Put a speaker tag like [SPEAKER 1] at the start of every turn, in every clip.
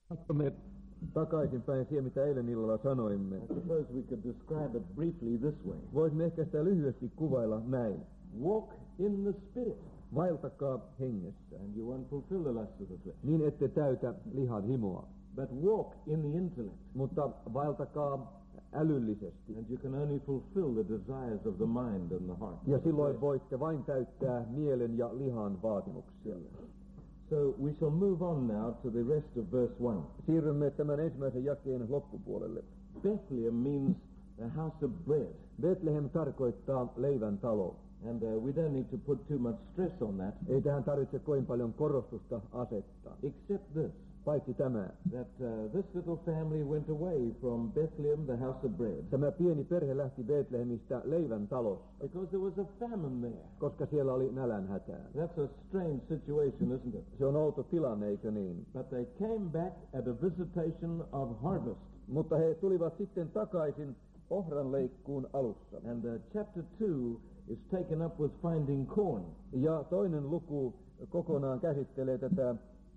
[SPEAKER 1] Me takaisinpäin siihen, mitä eilen illalla sanoimme.
[SPEAKER 2] I suppose we could describe it briefly this way.
[SPEAKER 1] Voisimme ehkä sitä lyhyesti kuvailla näin.
[SPEAKER 2] Walk in the Spirit,
[SPEAKER 1] Vaeltakaa hengessä,
[SPEAKER 2] and you won't fulfill the lust of the flesh.
[SPEAKER 1] niin ette täytä lihan himoa.
[SPEAKER 2] But walk in the intellect,
[SPEAKER 1] Mutta vaeltakaa älyllisesti.
[SPEAKER 2] and you can only fulfill the desires of the mind and the heart.
[SPEAKER 1] Ja silloin voitte vain täyttää mielen ja lihan vaatimuksia.
[SPEAKER 2] So we shall move on now to the rest of verse 1.
[SPEAKER 1] Siirrymme tämän ensimmäisen jakeen loppupuolelle.
[SPEAKER 2] Bethlehem means a house of bread.
[SPEAKER 1] Betlehem tarkoittaa leivän talo.
[SPEAKER 2] And we don't need to put too much stress on that,
[SPEAKER 1] Ei tähän tarvitse kovin paljon korostusta asettaa.
[SPEAKER 2] except this,
[SPEAKER 1] Paitsi tämä.
[SPEAKER 2] that this little family went away from Bethlehem, the house of bread,
[SPEAKER 1] Tämä pieni perhe lähti Betlehemistä leivän talossa,
[SPEAKER 2] because there was a famine there.
[SPEAKER 1] koska siellä oli nälänhätää.
[SPEAKER 2] That's a strange situation, isn't it?
[SPEAKER 1] Se on outo tilanne, eikö niin?
[SPEAKER 2] But they came back at a visitation of harvest.
[SPEAKER 1] Mutta he tulivat sitten takaisin ohranleikkuun alussa.
[SPEAKER 2] And chapter 2 is taken up with finding corn.
[SPEAKER 1] Ja toinen luku kokonaan käsittelee tätä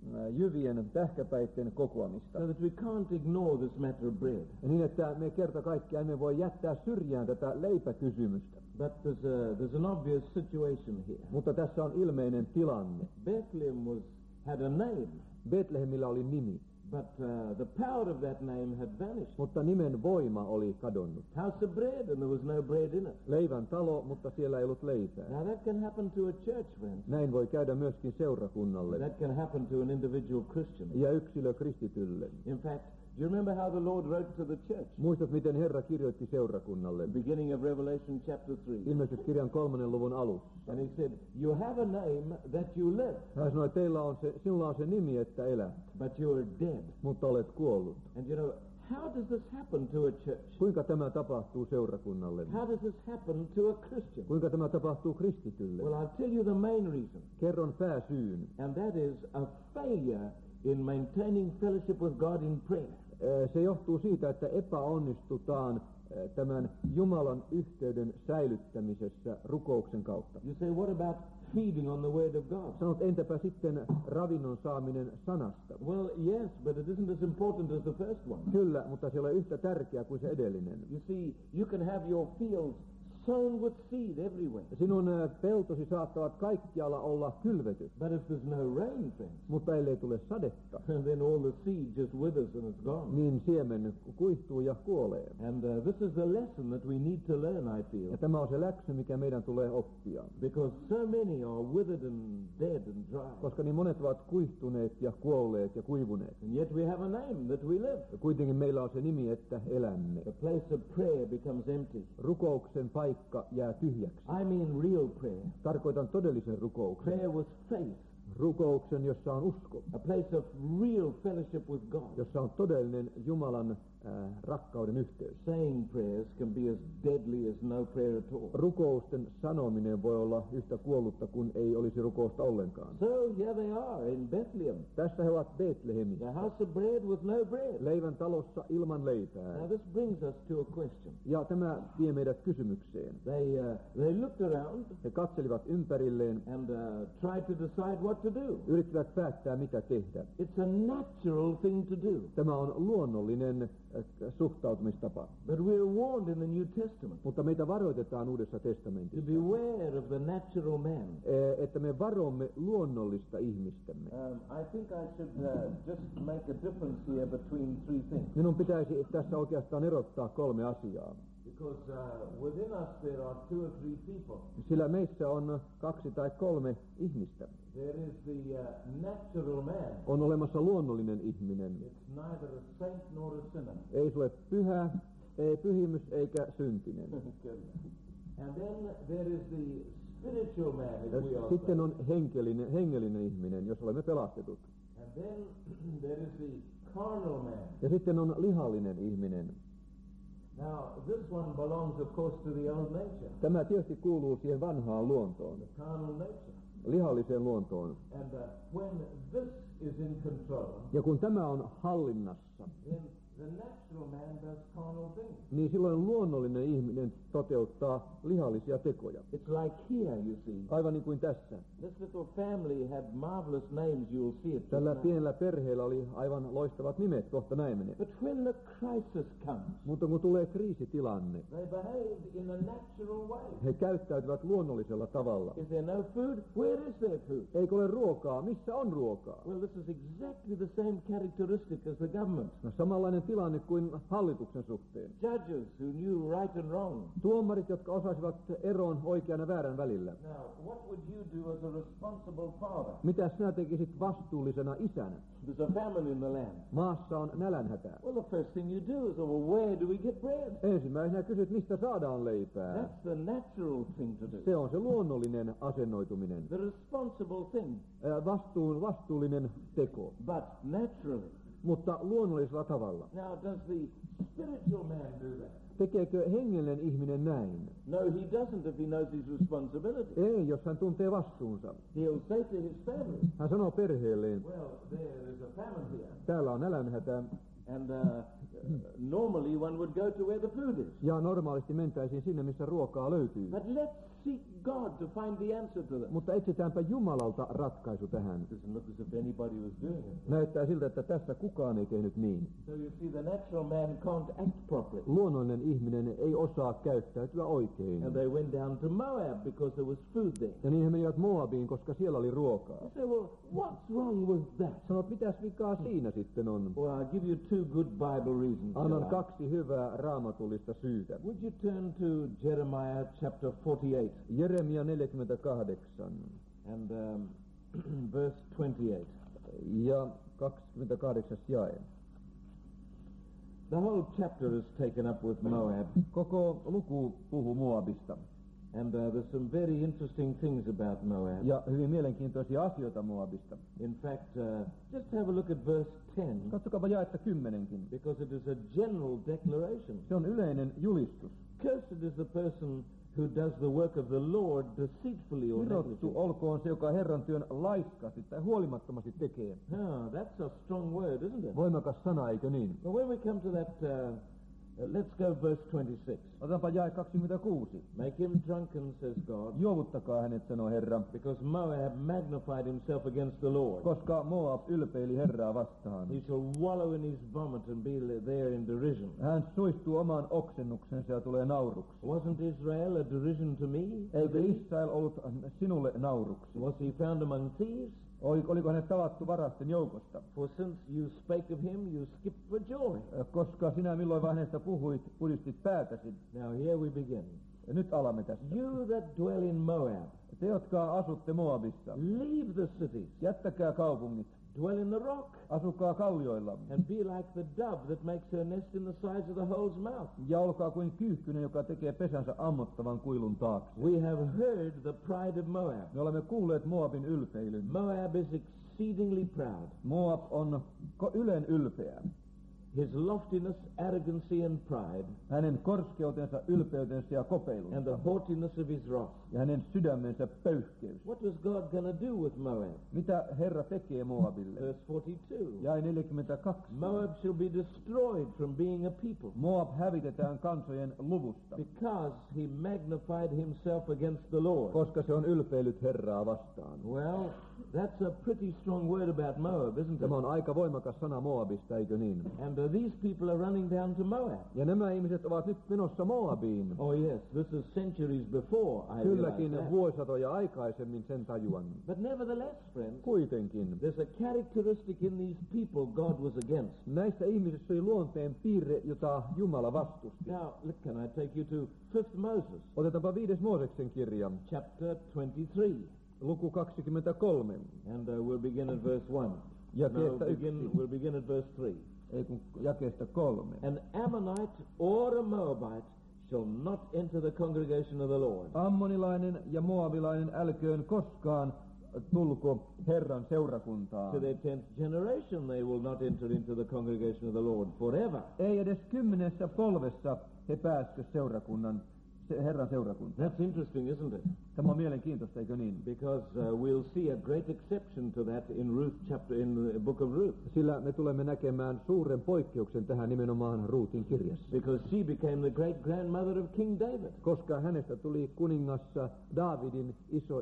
[SPEAKER 1] jyvien tähkäpäitten kokoamista.
[SPEAKER 2] So that we can't ignore this matter of bread.
[SPEAKER 1] Ja niin, että me kerta kaikkiaan emme voi jättää syrjään tätä leipäkysymystä.
[SPEAKER 2] But there's an obvious situation here.
[SPEAKER 1] Mutta tässä on ilmeinen tilanne.
[SPEAKER 2] Bethlehem had a name,
[SPEAKER 1] Betlehemillä oli nimi,
[SPEAKER 2] but the power of that name had vanished.
[SPEAKER 1] mutta nimen voima oli kadonnut.
[SPEAKER 2] House of bread, and there was no bread in it.
[SPEAKER 1] Leivän talo, mutta siellä ei ollut leipää.
[SPEAKER 2] Now that can happen to a church, friends.
[SPEAKER 1] Näin voi käydä myöskin seurakunnalle
[SPEAKER 2] That can happen to an individual Christian.
[SPEAKER 1] ja yksilö kristitylle.
[SPEAKER 2] In fact, do you remember how the Lord wrote to the church?
[SPEAKER 1] Muistat, miten Herra kirjoitti seurakunnalle?
[SPEAKER 2] The beginning of Revelation chapter 3.
[SPEAKER 1] Ilmestyskirjan 3. luvun alussa.
[SPEAKER 2] And he said, you have a name that you live,
[SPEAKER 1] Hän sanoi, että sinulla on se nimi, että elät,
[SPEAKER 2] but you are dead.
[SPEAKER 1] mutta olet kuollut.
[SPEAKER 2] And you know, how does this happen to a church?
[SPEAKER 1] Kuinka tämä tapahtuu seurakunnalle?
[SPEAKER 2] How does this happen to a Christian?
[SPEAKER 1] Kuinka tämä tapahtuu kristitylle?
[SPEAKER 2] Well, I'll tell you the main reason.
[SPEAKER 1] Kerron pääsyyn.
[SPEAKER 2] And that is a failure in maintaining fellowship with God in prayer.
[SPEAKER 1] Se johtuu siitä, että epäonnistutaan tämän Jumalan yhteyden säilyttämisessä rukouksen kautta.
[SPEAKER 2] You say, what about feeding on the word of God?
[SPEAKER 1] Sanot, entäpä sitten ravinnon saaminen sanasta?
[SPEAKER 2] Well, yes, but it isn't as important as the first one.
[SPEAKER 1] Kyllä, mutta se ei ole yhtä tärkeä kuin se edellinen.
[SPEAKER 2] You see, you can have your fields sown with seed everywhere.
[SPEAKER 1] Sinun peltosi saattavat kaikkialla olla kylvetyt,
[SPEAKER 2] But if there's no rain, friends,
[SPEAKER 1] mutta ellei tule sadetta,
[SPEAKER 2] then all the seed just withers and it's gone.
[SPEAKER 1] niin siemen kuihtuu ja kuolee.
[SPEAKER 2] And this is the lesson that we need to learn, I feel.
[SPEAKER 1] Ja tämä on se läksy, mikä meidän tulee oppia.
[SPEAKER 2] Because so many are withered and dead and dry.
[SPEAKER 1] Koska niin monet ovat kuihtuneet ja kuolleet ja kuivuneet.
[SPEAKER 2] And yet we have a name that we live.
[SPEAKER 1] Ja kuitenkin meillä on se nimi, että elämme.
[SPEAKER 2] The place of prayer becomes empty.
[SPEAKER 1] Rukouksen paikka jää tyhjäksi.
[SPEAKER 2] I mean real prayer.
[SPEAKER 1] Tarkoitan todellisen rukouksen.
[SPEAKER 2] Prayer with faith.
[SPEAKER 1] Rukouksen, jossa on usko.
[SPEAKER 2] A place of real fellowship with God.
[SPEAKER 1] Jossa on todellinen Jumalan rakkauden yhteys.
[SPEAKER 2] Saying prayers can be as deadly as no prayer at all.
[SPEAKER 1] Rukousten sanominen voi olla yhtä kuollutta kuin ei olisi rukousta ollenkaan.
[SPEAKER 2] So here they are in Bethlehem.
[SPEAKER 1] Tässä he ovat Betlehemissä.
[SPEAKER 2] The house of bread with no bread.
[SPEAKER 1] Leivän talossa ilman leipää.
[SPEAKER 2] Now this brings us to a question.
[SPEAKER 1] Ja tämä vie meidät kysymykseen.
[SPEAKER 2] They looked around
[SPEAKER 1] He katselivat ympärilleen
[SPEAKER 2] and tried to decide what to do.
[SPEAKER 1] yrittivät päättää, mitä tehdä.
[SPEAKER 2] It's a natural thing to do.
[SPEAKER 1] Tämä on luonnollinen suhtautumistapa.
[SPEAKER 2] But we're warned in the New Testament
[SPEAKER 1] Mutta meitä varoitetaan Uudessa
[SPEAKER 2] to
[SPEAKER 1] testamentissa,
[SPEAKER 2] beware of the natural man.
[SPEAKER 1] että me varomme luonnollista ihmistämme.
[SPEAKER 2] I think I should just make a difference here between three things.
[SPEAKER 1] Minun pitäisi tässä oikeastaan erottaa 3 asiaa.
[SPEAKER 2] Because within us there are 2 or 3 people.
[SPEAKER 1] Sillä meissä on 2 tai 3 ihmistä.
[SPEAKER 2] There is the natural man.
[SPEAKER 1] On olemassa luonnollinen ihminen.
[SPEAKER 2] It's neither a saint nor a sinner.
[SPEAKER 1] Ei se ole pyhä, ei pyhimys eikä syntinen.
[SPEAKER 2] And then there is the spiritual man, if we are
[SPEAKER 1] Sitten on hengellinen ihminen, jos olemme pelastetut.
[SPEAKER 2] And then there is the carnal man.
[SPEAKER 1] Ja sitten on lihallinen ihminen.
[SPEAKER 2] Now, this one belongs, of course, to the old nature,
[SPEAKER 1] Tämä tietysti kuuluu siihen vanhaan luontoon,
[SPEAKER 2] the carnal nature.
[SPEAKER 1] lihalliseen luontoon.
[SPEAKER 2] And when this is in control,
[SPEAKER 1] Ja kun tämä on hallinnassa,
[SPEAKER 2] then the natural man does carnal things.
[SPEAKER 1] niin silloin luonnollinen ihminen toteuttaa lihallisia tekoja.
[SPEAKER 2] It's like here, you see.
[SPEAKER 1] Aivan niin kuin tässä.
[SPEAKER 2] This little family had marvelous names, you'll see it.
[SPEAKER 1] Tällä pienellä perheellä oli aivan loistavat nimet, kohta näin menee.
[SPEAKER 2] But when the crisis comes,
[SPEAKER 1] Mutta kun tulee kriisitilanne,
[SPEAKER 2] they behaved in a natural way.
[SPEAKER 1] he käyttäytyvät luonnollisella tavalla.
[SPEAKER 2] Is there no food? Where is there food?
[SPEAKER 1] Eikö ole ruokaa? Missä on ruokaa?
[SPEAKER 2] Well, this is exactly the same characteristic as the government.
[SPEAKER 1] No, samanlainen tilanne kuin hallituksen suhteen.
[SPEAKER 2] Judges who knew right and wrong.
[SPEAKER 1] Tuomarit, jotka osasivat eron oikean ja väärän välillä.
[SPEAKER 2] Now, what would you do as a responsible father?
[SPEAKER 1] Mitä sinä tekisit vastuullisena isänä?
[SPEAKER 2] There's a famine in the land.
[SPEAKER 1] Maassa on nälänhätä.
[SPEAKER 2] Well, the first thing you do is, well, where do we get bread?
[SPEAKER 1] Ensimmäisenä kysyt, mistä saadaan leipää.
[SPEAKER 2] That's the natural thing to do.
[SPEAKER 1] Se on se luonnollinen asennoituminen.
[SPEAKER 2] The responsible thing.
[SPEAKER 1] Vastuullinen teko,
[SPEAKER 2] But naturally.
[SPEAKER 1] mutta luonnollisella tavalla.
[SPEAKER 2] Now, does the spiritual man do that?
[SPEAKER 1] Tekeekö hengellinen ihminen näin?
[SPEAKER 2] No, he doesn't if he knows his responsibility.
[SPEAKER 1] Ei, jos hän tuntee vastuunsa.
[SPEAKER 2] He'll say to his family,
[SPEAKER 1] Hän sanoo perheelleen,
[SPEAKER 2] well, there is a famine here.
[SPEAKER 1] täällä on nälänhätä,
[SPEAKER 2] And normally one would go to where the food is.
[SPEAKER 1] ja normaalisti mentäisiin sinne, missä ruokaa löytyy.
[SPEAKER 2] But let's seek God to find the answer to that.
[SPEAKER 1] Mutta etsitäänpä Jumalalta ratkaisu tähän.
[SPEAKER 2] It doesn't look as if anybody was doing it.
[SPEAKER 1] Näyttää siltä, että tässä kukaan ei tehnyt niin.
[SPEAKER 2] So you see, the natural man can't act properly.
[SPEAKER 1] Luonnollinen ihminen ei osaa käyttäytyä oikein.
[SPEAKER 2] And they went down to Moab because there was food there.
[SPEAKER 1] Ja niin he menivät Moabiin, koska siellä oli ruokaa.
[SPEAKER 2] You say, well, what's wrong with that?
[SPEAKER 1] Sanot, mitäs vikaa siinä sitten on?
[SPEAKER 2] Well, I'll give you two good Bible reasons.
[SPEAKER 1] Annan 2 hyvää raamatullista syytä.
[SPEAKER 2] Would you turn to Jeremiah chapter 48
[SPEAKER 1] Jeremia 48
[SPEAKER 2] and verse 28.
[SPEAKER 1] ja 28 jae.
[SPEAKER 2] The whole chapter is taken up with Moab,
[SPEAKER 1] Koko luku puhuu Moabista.
[SPEAKER 2] and there's some very interesting things about Moab.
[SPEAKER 1] Ja hyvin mielenkiintoisia asioita Moabista.
[SPEAKER 2] In fact, just have a look at verse 10,
[SPEAKER 1] Katsokaapa jaetta 10kin.
[SPEAKER 2] because it is a general declaration.
[SPEAKER 1] Se on yleinen julistus.
[SPEAKER 2] Cursed is the person who does the work of the Lord deceitfully or
[SPEAKER 1] Kirottu
[SPEAKER 2] negligently.
[SPEAKER 1] olkoon se, joka Herran työn laiskasti tai huolimattomasti tekee.
[SPEAKER 2] That's a strong word, isn't it?
[SPEAKER 1] Voimakas sana, eikö niin?
[SPEAKER 2] Well, when we come to that, let's go verse 26.
[SPEAKER 1] Otetaanpa jae 26.
[SPEAKER 2] Make him drunken, says God,
[SPEAKER 1] Juovuttakaa hänet, sanoo Herra,
[SPEAKER 2] because Moab magnified himself against the Lord.
[SPEAKER 1] koska Moab ylpeili Herraa vastaan.
[SPEAKER 2] He shall wallow in his vomit and be there in derision.
[SPEAKER 1] Hän suistuu omaan oksennuksensa ja tulee nauruksi.
[SPEAKER 2] Wasn't Israel a derision to me?
[SPEAKER 1] Eikö Israel ollut sinulle nauruksi?
[SPEAKER 2] Was he found among thieves?
[SPEAKER 1] Oliko hänet tavattu varasten joukosta?
[SPEAKER 2] For since you spake of him, you skipped for joy.
[SPEAKER 1] Koska sinä milloin vaan hänestä puhuit, pudistit päätäsi.
[SPEAKER 2] Now here we begin.
[SPEAKER 1] Ja nyt alamme tästä.
[SPEAKER 2] You that dwell in Moab,
[SPEAKER 1] Te, jotka asutte Moabissa,
[SPEAKER 2] leave the cities,
[SPEAKER 1] jättäkää kaupungit,
[SPEAKER 2] dwell in the rock,
[SPEAKER 1] asukaa kallioilla,
[SPEAKER 2] and be like the dove that makes her nest in the sides of the hole's mouth.
[SPEAKER 1] ja olkaa kuin kyyhkynen, joka tekee pesänsä ammottavan kuilun taakse.
[SPEAKER 2] We have heard the pride of Moab.
[SPEAKER 1] Me olemme kuulleet Moabin ylpeilyn.
[SPEAKER 2] Moab is exceedingly proud.
[SPEAKER 1] Moab on ylen ylpeä.
[SPEAKER 2] His loftiness, arrogancy, and pride,
[SPEAKER 1] Hänen korskeutensa, ylpeytensä ja kopeilunsa.
[SPEAKER 2] and the haughtiness of his wrath.
[SPEAKER 1] Ja hänen sydämensä pöyhkeys.
[SPEAKER 2] What was God going to do with Moab?
[SPEAKER 1] Mitä Herra tekee Moabille?
[SPEAKER 2] Verse 42.
[SPEAKER 1] Jae 42.
[SPEAKER 2] Moab shall be destroyed from being a people,
[SPEAKER 1] Moab hävitetään kansojen luvusta,
[SPEAKER 2] because he magnified himself against the Lord.
[SPEAKER 1] koska se on ylpeilyt Herraa vastaan.
[SPEAKER 2] Well, that's a pretty strong word about Moab, isn't it?
[SPEAKER 1] Tämä on aika voimakas sana Moabista, eikö niin?
[SPEAKER 2] And these people are running down to Moab.
[SPEAKER 1] Ja nämä ihmiset ovat nyt menossa Moabiin.
[SPEAKER 2] Oh yes, this is centuries before, I
[SPEAKER 1] Kylläkin
[SPEAKER 2] realize that.
[SPEAKER 1] vuosisatoja aikaisemmin sen tajuan.
[SPEAKER 2] But nevertheless, friends,
[SPEAKER 1] Kuitenkin.
[SPEAKER 2] there's a characteristic in these people God was against.
[SPEAKER 1] Näissä ihmisissä oli luonteen piirre, jota Jumala vastusti.
[SPEAKER 2] Now, look, can I take you to 5th Moses,
[SPEAKER 1] Otetaanpa 5. Mooseksen kirja,
[SPEAKER 2] chapter 23,
[SPEAKER 1] luku 23.
[SPEAKER 2] and we'll begin at verse 1.
[SPEAKER 1] Ja
[SPEAKER 2] No,
[SPEAKER 1] keestä 1.
[SPEAKER 2] we'll begin at verse 3.
[SPEAKER 1] Ei kun jakeesta 3.
[SPEAKER 2] An Ammonite or a Moabite shall not enter the congregation of the Lord.
[SPEAKER 1] Ammonilainen ja moabilainen älköön koskaan tulko Herran seurakuntaan.
[SPEAKER 2] To their 10th generation they will not enter into the congregation of the Lord forever.
[SPEAKER 1] Ei edes 10. polvessa he pääskö se Herran seurakunta.
[SPEAKER 2] That's interesting, isn't it?
[SPEAKER 1] Tämä on mielenkiintoista, eikö niin?
[SPEAKER 2] Because we'll see a great exception to that in the book of Ruth.
[SPEAKER 1] Sillä me tulemme näkemään suuren poikkeuksen tähän nimenomaan Ruutin kirjassa.
[SPEAKER 2] Because she became the great grandmother of King David.
[SPEAKER 1] Koska hänestä tuli kuningassa Daavidin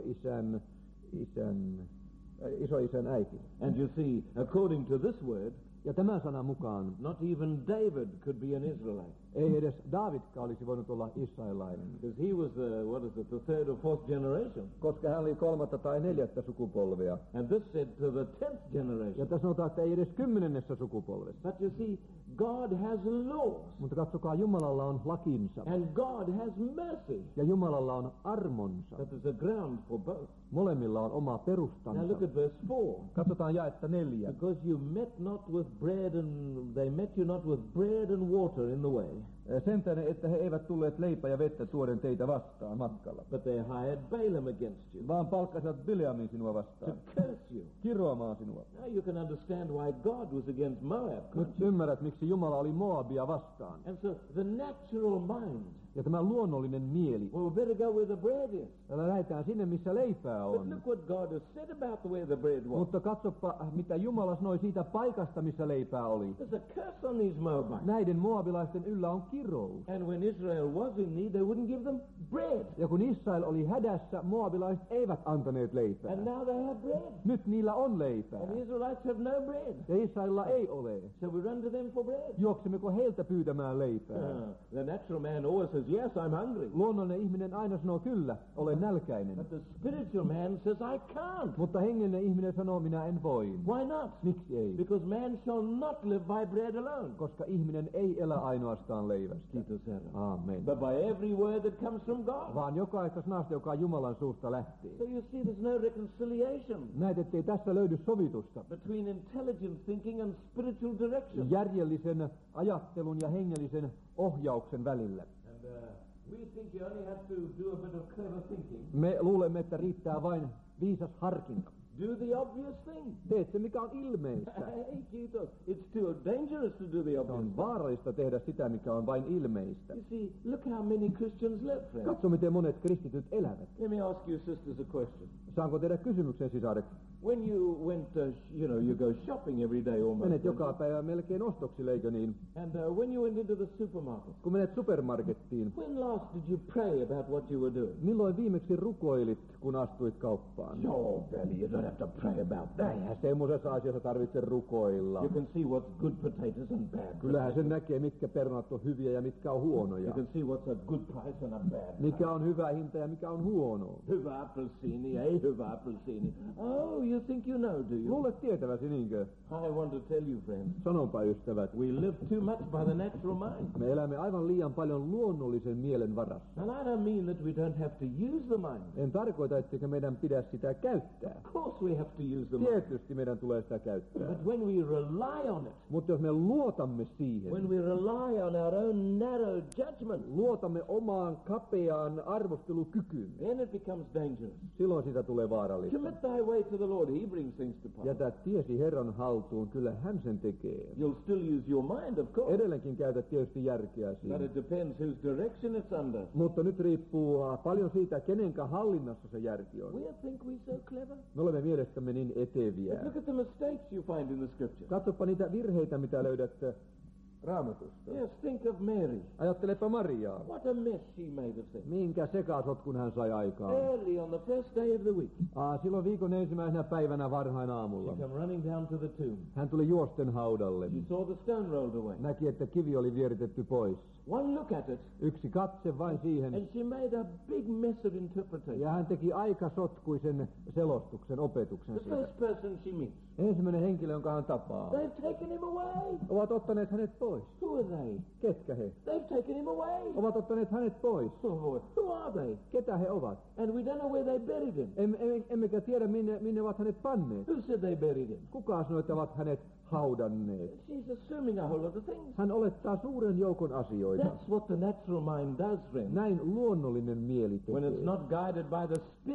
[SPEAKER 1] isoisän äiti.
[SPEAKER 2] And you see, according to this word,
[SPEAKER 1] ja tämän sanan mukaan
[SPEAKER 2] not even David could be an Israelite.
[SPEAKER 1] Ei edes Daavidkaan olisi voinut olla israelilainen.
[SPEAKER 2] Because he was the third or fourth generation.
[SPEAKER 1] Koska hän oli 3. tai 4. sukupolvea.
[SPEAKER 2] And this said to the 10th generation.
[SPEAKER 1] Ja tässä sanotaan, että ei edes 10. sukupolvessa.
[SPEAKER 2] But you see, God has laws.
[SPEAKER 1] Mutta katsokaa, Jumalalla on lakinsa.
[SPEAKER 2] And God has mercy.
[SPEAKER 1] Ja Jumalalla on armonsa.
[SPEAKER 2] That is a ground for both.
[SPEAKER 1] Molemmilla on oma perustansa.
[SPEAKER 2] Now look at verse 4.
[SPEAKER 1] Katsotaan jaetta 4.
[SPEAKER 2] Because you met not with bread and they met you not with bread and water in the way.
[SPEAKER 1] Sen tähden, että he eivät tulleet leipä ja vettä tuoden teitä vastaan matkalla.
[SPEAKER 2] But they hired Balaam against you.
[SPEAKER 1] Vaan palkkasivat Bileamin sinua vastaan.
[SPEAKER 2] To curse you.
[SPEAKER 1] Kiroamaan sinua.
[SPEAKER 2] Now you can understand why God was against Moab.
[SPEAKER 1] Nyt ymmärrät, miksi Jumala oli Moabia vastaan.
[SPEAKER 2] And so the natural mind.
[SPEAKER 1] Ja tämä luonnollinen mieli.
[SPEAKER 2] Well, we better go where the bread is.
[SPEAKER 1] Lähdetään sinne, missä leipää on.
[SPEAKER 2] But look what God has said about the where the bread was.
[SPEAKER 1] Mutta katsopa, mitä Jumala sanoi siitä paikasta, missä leipää oli.
[SPEAKER 2] There's a curse on these Moabites.
[SPEAKER 1] Näiden moabilaisten yllä on kirous.
[SPEAKER 2] And when Israel was in need, they wouldn't give them bread.
[SPEAKER 1] Ja kun Israel oli hädässä, moabilaiset eivät antaneet leipää.
[SPEAKER 2] And now they have bread.
[SPEAKER 1] Nyt niillä on leipää.
[SPEAKER 2] And the Israelites have no bread.
[SPEAKER 1] Ja Israelilla ei ole.
[SPEAKER 2] So we run to them for bread.
[SPEAKER 1] Juoksemmeko heiltä pyytämään leipää?
[SPEAKER 2] The natural man always says, yes, I'm hungry.
[SPEAKER 1] Luonnollinen ihminen aina sanoo, kyllä, olen nälkäinen.
[SPEAKER 2] But the spiritual man says, I can't.
[SPEAKER 1] Mutta hengellinen ihminen sanoo, minä en voi.
[SPEAKER 2] Why not?
[SPEAKER 1] Miksi ei?
[SPEAKER 2] Because man shall not live by bread alone.
[SPEAKER 1] Koska ihminen ei elä ainoastaan leivästä.
[SPEAKER 2] Kiitos Herra.
[SPEAKER 1] Amen.
[SPEAKER 2] But by every word that comes from God.
[SPEAKER 1] Vaan jokaista sanasta, joka Jumalan suusta lähtee.
[SPEAKER 2] So you see there's no reconciliation.
[SPEAKER 1] Näet, ettei tässä löydy sovitusta.
[SPEAKER 2] Between intelligent thinking and spiritual direction.
[SPEAKER 1] Järjellisen ajattelun ja hengellisen ohjauksen välillä.
[SPEAKER 2] And we think you only have to do a bit of clever thinking.
[SPEAKER 1] Me luulemme, että riittää vain viisas harkinta.
[SPEAKER 2] Do the obvious thing.
[SPEAKER 1] Teet se, mikä on ilmeistä.
[SPEAKER 2] Hey, kiitos. It's too dangerous to do the
[SPEAKER 1] Se
[SPEAKER 2] obvious.
[SPEAKER 1] on vaarallista tehdä sitä, mikä on vain ilmeistä.
[SPEAKER 2] You see, look how many Christians live, friends.
[SPEAKER 1] Katso, miten monet kristityt elävät.
[SPEAKER 2] Let me ask you sisters a question.
[SPEAKER 1] Saanko tehdä kysymyksen, sisaret?
[SPEAKER 2] When you went, you go shopping every day almost.
[SPEAKER 1] Menet joka päivä melkein ostoksille, eikö niin?
[SPEAKER 2] And when you went into the supermarket,
[SPEAKER 1] Kun menet supermarkettiin,
[SPEAKER 2] when last did you pray about what you were doing?
[SPEAKER 1] milloin viimeksi rukoilit, kun astuit kauppaan?
[SPEAKER 2] No, Billy, you don't have to pray about that.
[SPEAKER 1] Eihän semmoisessa asiassa tarvitse rukoilla.
[SPEAKER 2] You can see what's good potatoes and bad.
[SPEAKER 1] Kyllähän sen näkee, mitkä perunat on hyviä ja mitkä on huonoja.
[SPEAKER 2] You can see what's a good price and a bad.
[SPEAKER 1] Mikä on hyvä hinta ja mikä on huono.
[SPEAKER 2] Hyvä appelsiini, ei hyvä appelsiini. Oh, you think you know, do you?
[SPEAKER 1] Luulet tietäväsi, niinkö?
[SPEAKER 2] I want to tell you, friends.
[SPEAKER 1] Sanonpa, ystävät.
[SPEAKER 2] We live too much by the natural mind.
[SPEAKER 1] Me elämme aivan liian paljon luonnollisen mielen varassa.
[SPEAKER 2] And I don't mean that we don't have to use the mind.
[SPEAKER 1] En tarkoita, etteikö meidän pidä sitä käyttää.
[SPEAKER 2] Of course we have to use the mind.
[SPEAKER 1] Tietysti meidän tulee sitä käyttää.
[SPEAKER 2] But when we rely on it,
[SPEAKER 1] Mutta jos me luotamme siihen,
[SPEAKER 2] when we rely on our own narrow judgment,
[SPEAKER 1] luotamme omaan kapeaan arvostelukykyymme,
[SPEAKER 2] then it becomes dangerous.
[SPEAKER 1] silloin siitä tulee vaarallista.
[SPEAKER 2] Commit thy way to the Lord, he brings things to pass.
[SPEAKER 1] Jätä tiesi Herran haltuun, kyllä hän sen tekee.
[SPEAKER 2] You'll still use your mind, of course,
[SPEAKER 1] Edelleenkin käytä tietysti järkeä
[SPEAKER 2] but
[SPEAKER 1] siinä.
[SPEAKER 2] it depends whose direction it's under.
[SPEAKER 1] Mutta nyt riippuu paljon siitä, kenenkä hallinnassa se järki on.
[SPEAKER 2] We think we're so clever.
[SPEAKER 1] Me olemme mielestämme niin eteviä.
[SPEAKER 2] But look at the mistakes you find in the scripture.
[SPEAKER 1] Katsopa niitä virheitä, mitä löydät Raamatusta.
[SPEAKER 2] Yes, think of Mary.
[SPEAKER 1] Ajattelepa Mariaa.
[SPEAKER 2] What a mess she made of things.
[SPEAKER 1] Minkä sekasotkun hän sai aikaan.
[SPEAKER 2] Early on the first day of the week,
[SPEAKER 1] Silloin viikon ensimmäisenä päivänä varhain aamulla.
[SPEAKER 2] she came running down to the tomb.
[SPEAKER 1] Hän tuli juosten haudalle.
[SPEAKER 2] She saw the stone rolled away.
[SPEAKER 1] Näki, että kivi oli vieritetty pois.
[SPEAKER 2] One look at it,
[SPEAKER 1] Yksi katse vain siihen.
[SPEAKER 2] and she made a big mess of interpretation.
[SPEAKER 1] Ja hän teki aika sotkuisen selostuksen, opetuksen
[SPEAKER 2] The
[SPEAKER 1] siitä.
[SPEAKER 2] first person she meets,
[SPEAKER 1] Ensimmäinen henkilö, jonka hän tapaa.
[SPEAKER 2] they've taken him away.
[SPEAKER 1] Ovat ottaneet hänet pois.
[SPEAKER 2] Who are they?
[SPEAKER 1] Ketkä he?
[SPEAKER 2] They've taken him away.
[SPEAKER 1] Ovat ottaneet hänet pois.
[SPEAKER 2] Oh, who are they?
[SPEAKER 1] Ketä he ovat?
[SPEAKER 2] And we don't know where they buried him.
[SPEAKER 1] Emmekä tiedä, minne ovat hänet panneet.
[SPEAKER 2] Who said they buried him?
[SPEAKER 1] Kuka sanoi, että ovat hänet haudanneet?
[SPEAKER 2] She's assuming a whole lot of things.
[SPEAKER 1] Hän olettaa suuren joukon asioita.
[SPEAKER 2] That's what the natural mind does, friend.
[SPEAKER 1] Näin luonnollinen mieli
[SPEAKER 2] When it's
[SPEAKER 1] tekee.
[SPEAKER 2] not guided by the Spirit,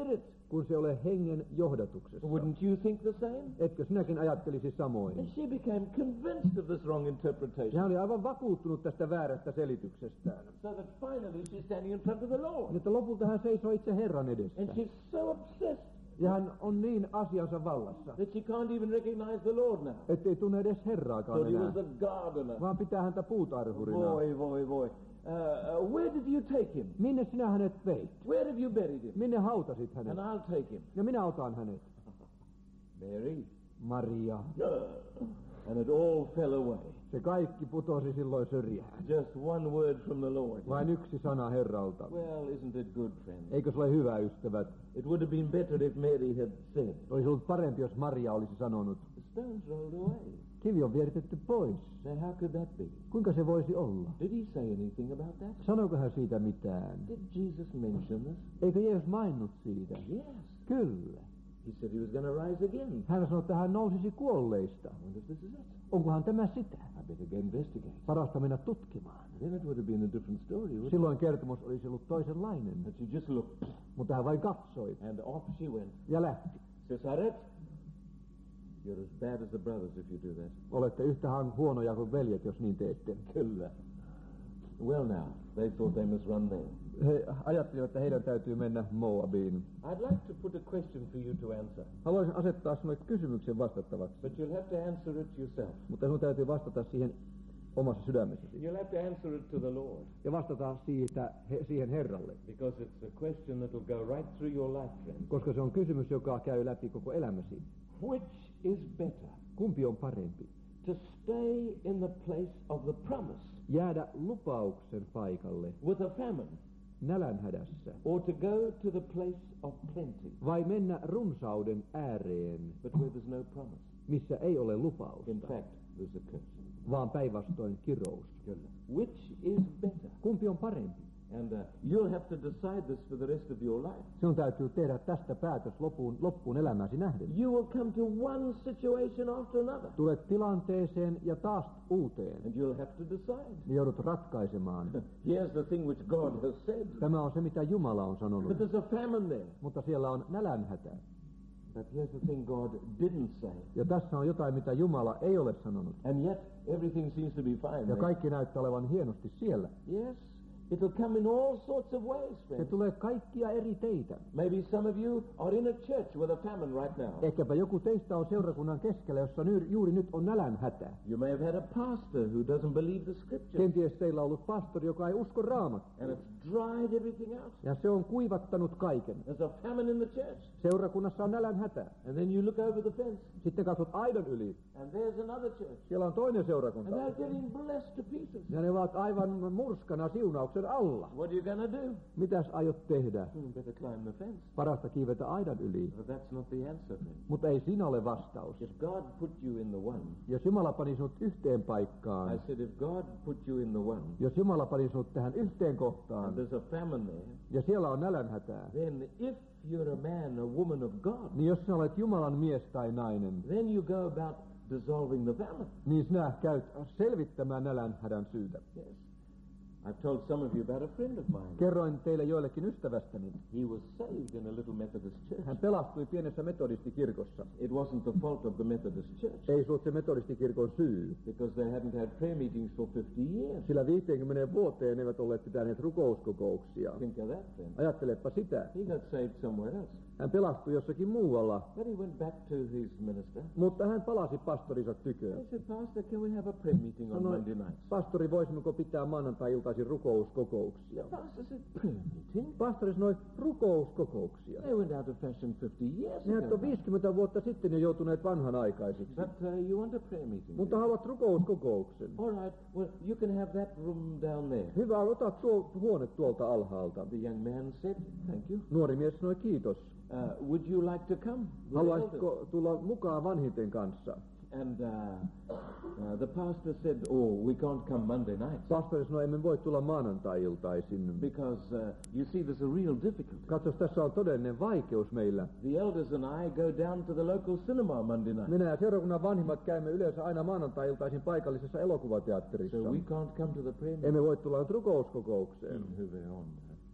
[SPEAKER 1] kun se ei ole hengen johdatuksessa.
[SPEAKER 2] Wouldn't you think the same?
[SPEAKER 1] Etkö sinäkin ajattelisi
[SPEAKER 2] And
[SPEAKER 1] samoin?
[SPEAKER 2] she became convinced of this wrong
[SPEAKER 1] Ja
[SPEAKER 2] interpretation.
[SPEAKER 1] hän oli aivan vakuuttunut tästä väärästä selityksestään.
[SPEAKER 2] So that finally she's standing in front of the Lord.
[SPEAKER 1] Että lopulta hän seisoo itse Herran edessä.
[SPEAKER 2] And she's so obsessed
[SPEAKER 1] Ja hän on niin asiansa vallassa,
[SPEAKER 2] that she can't even recognize the Lord now.
[SPEAKER 1] ettei tunne edes Herraakaan
[SPEAKER 2] Thought he
[SPEAKER 1] enää,
[SPEAKER 2] was the gardener.
[SPEAKER 1] vaan pitää häntä puutarhurina.
[SPEAKER 2] Boy. Where did you take him?
[SPEAKER 1] Minne sinä hänet veit?
[SPEAKER 2] Where have you buried him?
[SPEAKER 1] Minne hautasit hänet?
[SPEAKER 2] And I'll take him.
[SPEAKER 1] Ja minä otan hänet.
[SPEAKER 2] Mary.
[SPEAKER 1] Maria.
[SPEAKER 2] And it all fell away.
[SPEAKER 1] Se kaikki putosi silloin syrjään.
[SPEAKER 2] Just one word from the Lord.
[SPEAKER 1] Vain yksi sana Herralta.
[SPEAKER 2] Well, isn't it good, friends?
[SPEAKER 1] Eikö se ole hyvä, ystävät?
[SPEAKER 2] It would have been better if Mary had said.
[SPEAKER 1] Olisi ollut parempi, jos Maria olisi sanonut.
[SPEAKER 2] The stones rolled away.
[SPEAKER 1] Kivi on vieritetty pois.
[SPEAKER 2] Now, how could that be?
[SPEAKER 1] Kuinka se voisi olla?
[SPEAKER 2] Did he say anything about that?
[SPEAKER 1] Sanoiko hän siitä mitään?
[SPEAKER 2] Did Jesus mention this?
[SPEAKER 1] Eikö Jeesus maininnut siitä?
[SPEAKER 2] Yes.
[SPEAKER 1] Kyllä.
[SPEAKER 2] He said he was going to rise again.
[SPEAKER 1] Hän sanoi, että hän nousisi kuolleista.
[SPEAKER 2] I wonder if this is it.
[SPEAKER 1] Onkohan tämä sitä?
[SPEAKER 2] I better go investigate.
[SPEAKER 1] Parasta mennä tutkimaan.
[SPEAKER 2] Then it would have been a different story, wouldn't it?
[SPEAKER 1] Silloin kertomus olisi ollut toisenlainen.
[SPEAKER 2] But she just looked,
[SPEAKER 1] Mutta hän vain katsoi
[SPEAKER 2] and off she went.
[SPEAKER 1] ja lähti.
[SPEAKER 2] Cesaret, you're as bad as the brothers if you do that.
[SPEAKER 1] Olette yhtä huonoja kuin veljet, jos niin teette.
[SPEAKER 2] Kyllä. Well now, they thought they must run there.
[SPEAKER 1] He ajattelivat, että heidän täytyy mennä Moabiin.
[SPEAKER 2] I'd like to put a question for you to answer,
[SPEAKER 1] Haluaisin asettaa sinulle kysymyksen vastattavaksi,
[SPEAKER 2] but you'll have to answer it yourself.
[SPEAKER 1] mutta sinun täytyy vastata siihen omassa sydämessäsi.
[SPEAKER 2] You'll have to answer it to the Lord,
[SPEAKER 1] Ja vastata siihen Herralle,
[SPEAKER 2] because it's a question that will go right through your life, friend.
[SPEAKER 1] koska se on kysymys, joka käy läpi koko elämäsi.
[SPEAKER 2] Which is better,
[SPEAKER 1] Kumpi on parempi?
[SPEAKER 2] to stay in the place of the promise
[SPEAKER 1] Jäädä lupauksen paikalle
[SPEAKER 2] with a famine,
[SPEAKER 1] nälänhädässä,
[SPEAKER 2] or to go to the place of plenty,
[SPEAKER 1] vai mennä runsauden ääreen,
[SPEAKER 2] but where there's no promise?
[SPEAKER 1] missä ei ole lupausta,
[SPEAKER 2] In fact, there's a curse.
[SPEAKER 1] vaan päinvastoin kirous?
[SPEAKER 2] Which is better?
[SPEAKER 1] Kumpi on parempi?
[SPEAKER 2] And you'll have to decide this for the rest of your life.
[SPEAKER 1] Sinun täytyy tehdä tästä päätös loppuun elämäsi nähden.
[SPEAKER 2] You will come to one situation after another,
[SPEAKER 1] Tulet tilanteeseen ja taas uuteen.
[SPEAKER 2] and you'll have to decide.
[SPEAKER 1] Ja joudut ratkaisemaan.
[SPEAKER 2] Here's the thing which God has said.
[SPEAKER 1] Tämä on se, mitä Jumala on
[SPEAKER 2] But
[SPEAKER 1] sanonut.
[SPEAKER 2] there's a famine there.
[SPEAKER 1] Mutta siellä on nälänhätä.
[SPEAKER 2] But here's the thing God didn't say.
[SPEAKER 1] Ja tässä on jotain, mitä Jumala ei ole sanonut.
[SPEAKER 2] And yet, everything seems to be fine.
[SPEAKER 1] Ja
[SPEAKER 2] there.
[SPEAKER 1] kaikki näyttää olevan hienosti siellä.
[SPEAKER 2] Yes, it'll come in all sorts of ways,
[SPEAKER 1] Se
[SPEAKER 2] friends.
[SPEAKER 1] tulee kaikkia eri teitä.
[SPEAKER 2] Maybe some of you are in a church with a famine right now.
[SPEAKER 1] Ehkäpä joku teistä on seurakunnan keskellä, jossa juuri nyt on nälänhätä.
[SPEAKER 2] You may have had a pastor who doesn't believe the scripture,
[SPEAKER 1] Kenties teillä on ollut pastori, joka ei usko Raamattua.
[SPEAKER 2] and it's dried everything out.
[SPEAKER 1] Ja se on kuivattanut kaiken.
[SPEAKER 2] There's a famine in the church.
[SPEAKER 1] Seurakunnassa on nälänhätä.
[SPEAKER 2] And then you look over the fence,
[SPEAKER 1] Sitten katsot aidan yli.
[SPEAKER 2] and there's another church.
[SPEAKER 1] Siellä on toinen
[SPEAKER 2] And
[SPEAKER 1] seurakunta.
[SPEAKER 2] they're getting blessed to pieces.
[SPEAKER 1] Ja ne ovat aivan murskana siunauksen alla.
[SPEAKER 2] What are you going to do?
[SPEAKER 1] Mitäs aiot tehdä?
[SPEAKER 2] Better climb the fence.
[SPEAKER 1] Parasta kiivetä aidan yli.
[SPEAKER 2] But that's not the answer, friend.
[SPEAKER 1] Mutta ei siinä ole vastaus.
[SPEAKER 2] If God put you in the one,
[SPEAKER 1] Jos Jumala pani sinut yhteen paikkaan,
[SPEAKER 2] I said if God put you in the one,
[SPEAKER 1] jos Jumala pani sinut tähän yhteen
[SPEAKER 2] and
[SPEAKER 1] kohtaan,
[SPEAKER 2] there's a famine there,
[SPEAKER 1] ja siellä on nälänhätää,
[SPEAKER 2] then if you're a man, a woman of God,
[SPEAKER 1] niin jos sinä olet Jumalan mies tai nainen,
[SPEAKER 2] then you go about dissolving the famine.
[SPEAKER 1] niin sinä käyt selvittämään nälänhädän syytä.
[SPEAKER 2] Yes. I've told some of you about a friend of mine.
[SPEAKER 1] Kerroin teille joillekin ystävästäni.
[SPEAKER 2] He was saved in a little Methodist church.
[SPEAKER 1] Hän pelastui pienessä metodistikirkossa.
[SPEAKER 2] It wasn't the fault of the Methodist church,
[SPEAKER 1] Ei se ollut se metodistikirkon syy,
[SPEAKER 2] because they hadn't had prayer meetings for 50 years.
[SPEAKER 1] sillä 50 vuoteen eivät olleet pitäneet rukouskokouksia.
[SPEAKER 2] Think of that, friend.
[SPEAKER 1] Ajattelepa sitä.
[SPEAKER 2] He got saved somewhere else.
[SPEAKER 1] Hän pelastui jossakin muualla,
[SPEAKER 2] But he went back to his minister.
[SPEAKER 1] mutta hän palasi pastorinsa tyköön.
[SPEAKER 2] I said, Pastor, can we have a prayer meeting on
[SPEAKER 1] Sanoi,
[SPEAKER 2] Monday nights?
[SPEAKER 1] pastori, voisimmeko pitää maanantai-iltaisin rukouskokouksia?
[SPEAKER 2] The pastor said, prayer meeting?
[SPEAKER 1] Pastori sanoi, rukouskokouksia.
[SPEAKER 2] They went out of fashion 50 years
[SPEAKER 1] Ne
[SPEAKER 2] ago.
[SPEAKER 1] on 50 vuotta sitten jo joutuneet vanhanaikaisiksi.
[SPEAKER 2] But you want a prayer meeting?
[SPEAKER 1] Mutta haluat rukouskokouksen.
[SPEAKER 2] All right, well, you can have that room down there.
[SPEAKER 1] Hyvä, ota tuo huone tuolta alhaalta.
[SPEAKER 2] The young man said, thank you.
[SPEAKER 1] Nuori mies sanoi, kiitos.
[SPEAKER 2] Would you like to come? with the elders?
[SPEAKER 1] Haluaisitko tulla mukaan vanhinten kanssa?
[SPEAKER 2] And the pastor said, oh, we can't come Monday night.
[SPEAKER 1] Pastori sanoi, emme voi tulla maanantai-iltaisin.
[SPEAKER 2] Because, you see, there's a real difficulty.
[SPEAKER 1] Katsos, tässä on todellinen vaikeus meillä.
[SPEAKER 2] The elders and I go down to the local cinema Monday night.
[SPEAKER 1] Minä ja seurakunnan vanhimmat käymme yleensä aina maanantai-iltaisin paikallisessa elokuvateatterissa.
[SPEAKER 2] So we can't come to the prayer meeting.
[SPEAKER 1] Emme voi tulla nyt rukouskokoukseen.
[SPEAKER 2] Hyvä on.